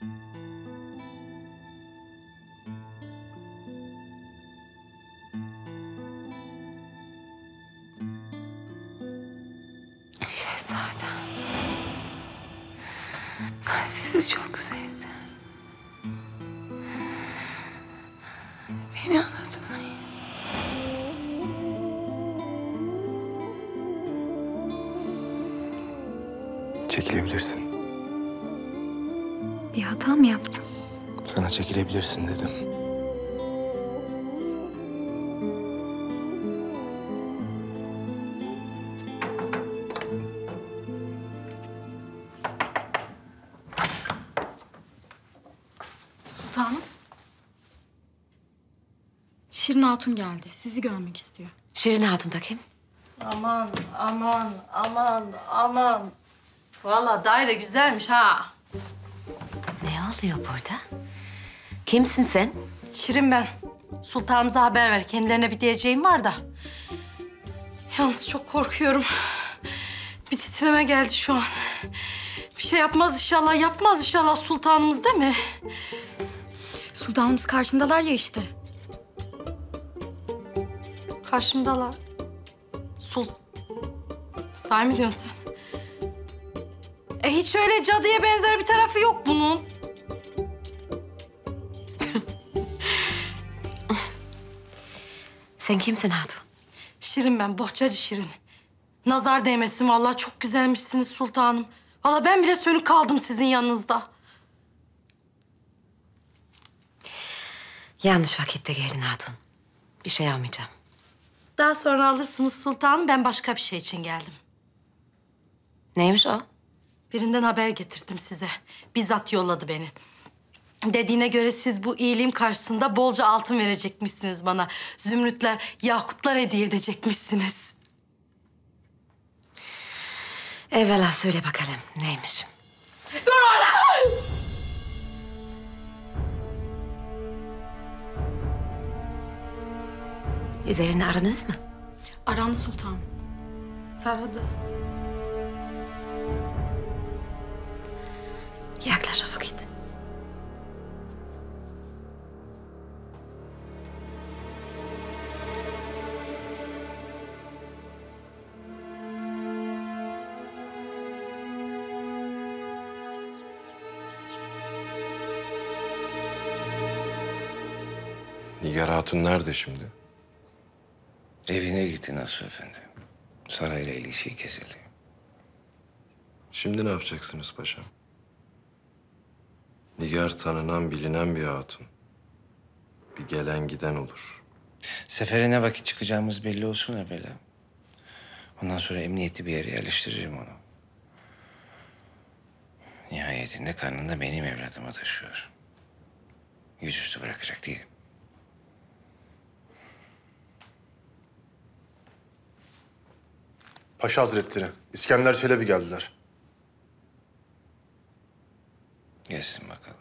Şehzadem, ben sizi çok sevdim. Beni unutmayın. Çekilebilirsin. Bir hata mı yaptım? Sana çekilebilirsin dedim. Şirin Hatun geldi. Sizi görmek istiyor. Şirin Hatun da kim? Aman, aman, aman, aman. Vallahi daire güzelmiş ha. Ne oluyor burada? Kimsin sen? Şirin ben. Sultanımıza haber ver. Kendilerine bir diyeceğim var da. Yalnız çok korkuyorum. Bir titreme geldi şu an. Bir şey yapmaz inşallah, yapmaz inşallah sultanımız değil mi? Sultanımız karşındalar ya işte. Karşımdalar. Sul... Sahi mi diyorsun sen? E hiç öyle cadıya benzer bir tarafı yok bunun. Sen kimsin Hatun? Şirin ben, bohçacı Şirin. Nazar değmesin vallahi, çok güzelmişsiniz sultanım. Vallahi ben bile sönük kaldım sizin yanınızda. Yanlış vakitte geldin Hatun. Bir şey almayacağım. Daha sonra alırsınız sultanım. Ben başka bir şey için geldim. Neymiş o? Birinden haber getirdim size. Bizzat yolladı beni. Dediğine göre siz bu iyiliğim karşısında bolca altın verecekmişsiniz bana. Zümrütler, yakutlar hediye edecekmişsiniz. Evvela söyle bakalım neymiş? Dur oğlum! Üzerine aranız mı? Arandı sultanım. Aradı. Yaklaş o vakit. Nigar Hatun nerede şimdi? Evine gitti Nasuh Efendi. Sarayla ilişiği kesildi. Şimdi ne yapacaksınız paşam? Nigar tanınan, bilinen bir hatun. Bir gelen giden olur. Sefere ne vakit çıkacağımız belli olsun evvela. Ondan sonra emniyetli bir yere yerleştiririm onu. Nihayetinde karnında benim evladımı taşıyor. Yüzüstü bırakacak değilim. Paşa Hazretleri, İskender Çelebi geldiler. Gelsin bakalım.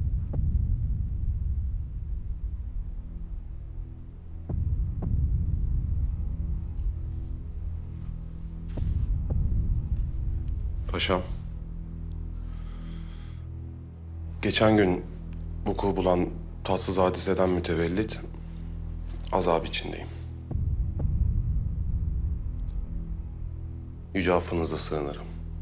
Paşam. Geçen gün vuku bulan tatsız hadiseden mütevellit azap içindeyim. Yüce affınıza sığınırım.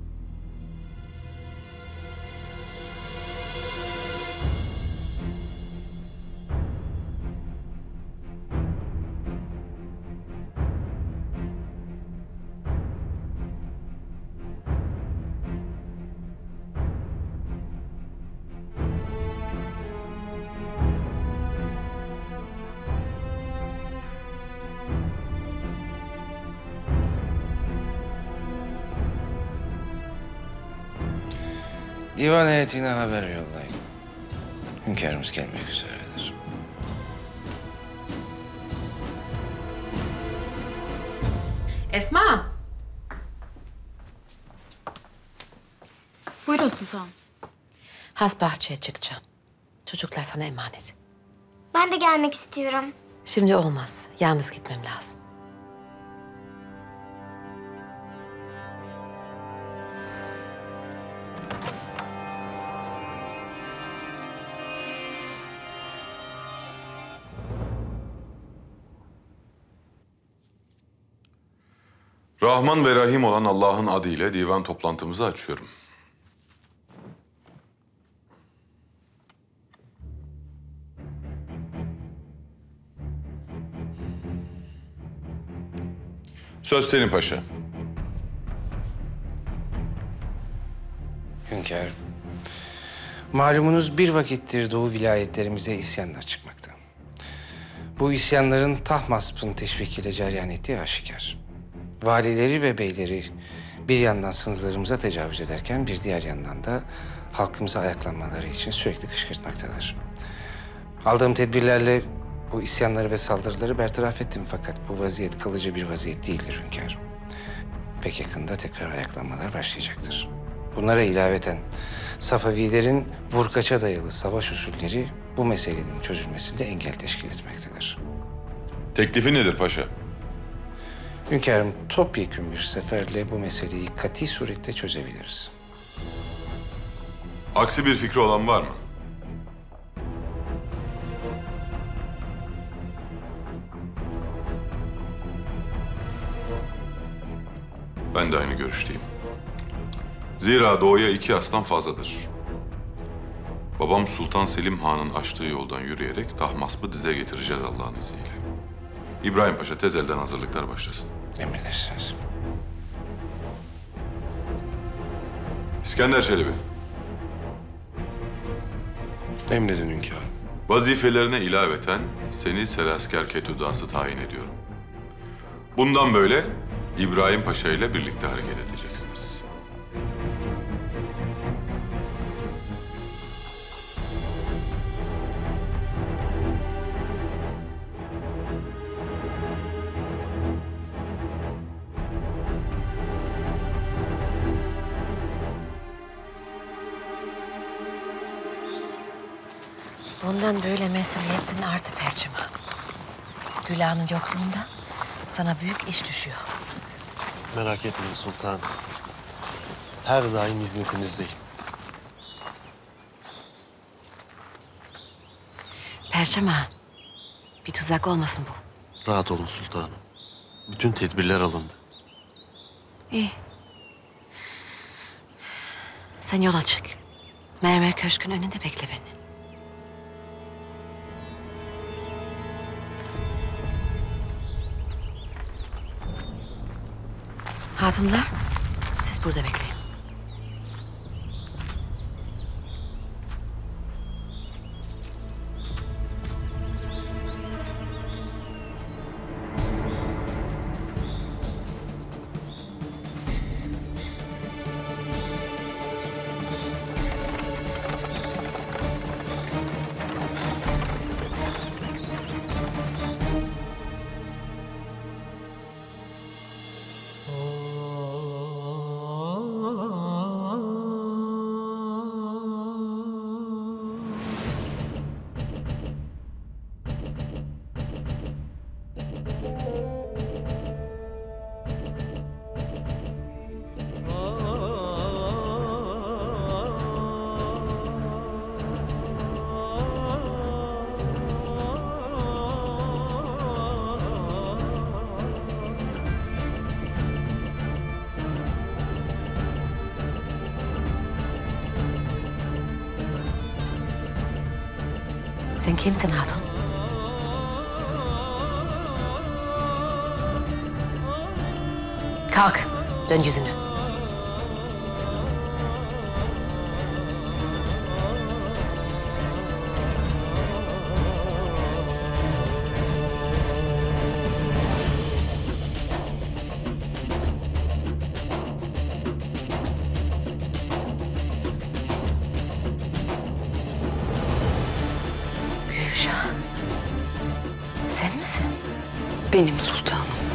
Divan heyetine haber yollayın. Hünkârımız gelmek üzeredir. Esma. Buyurun sultanım. Has bahçeye çıkacağım. Çocuklar sana emanet. Ben de gelmek istiyorum. Şimdi olmaz. Yalnız gitmem lazım. Rahman ve Rahim olan Allah'ın adıyla divan toplantımızı açıyorum. Söz senin paşa. Hünkârım, malumunuz bir vakittir Doğu vilayetlerimize isyanlar çıkmakta. Bu isyanların Tahmasp'ın teşvikiyle cereyan ettiği aşikar. Valileri ve beyleri bir yandan sınırlarımıza tecavüz ederken bir diğer yandan da halkımıza ayaklanmaları için sürekli kışkırtmaktalar. Aldığım tedbirlerle Bu isyanları ve saldırıları bertaraf ettim fakat bu vaziyet kalıcı bir vaziyet değildir hünkârım. Pek yakında tekrar ayaklanmalar başlayacaktır. Bunlara ilaveten Safavilerin vurkaça dayalı savaş usulleri bu meselenin çözülmesinde engel teşkil etmektedir. Teklifi nedir paşa? Hünkârım, topyekün bir seferle bu meseleyi kati surette çözebiliriz. Aksi bir fikri olan var mı? Ben de aynı görüşteyim. Zira doğuya iki aslan fazladır. Babam Sultan Selim Han'ın açtığı yoldan yürüyerek Tahmasp'ı dize getireceğiz Allah'ın izniyle. İbrahim Paşa tez elden hazırlıklar başlasın. Emredersiniz. İskender Çelebi. Emredin hünkârım. Vazifelerine ilaveten seni Serasker Ketudası tayin ediyorum. Bundan böyle İbrahim Paşa ile birlikte hareket edeceksiniz. Bundan böyle mesuliyetin arttı Perçema. Güla'nın yokluğunda sana büyük iş düşüyor. Merak etmeyin sultanım. Her daim hizmetinizdeyim. Perçema, bir tuzak olmasın bu. Rahat olun sultanım. Bütün tedbirler alındı. İyi. Sen yola çık. Mermer Köşk'ün önünde bekle beni. Hatunlar, siz burada bekleyin. Sen kimsin hatun? Kalk, dön yüzünü. Gülşah, sen misin? Benim sultanım.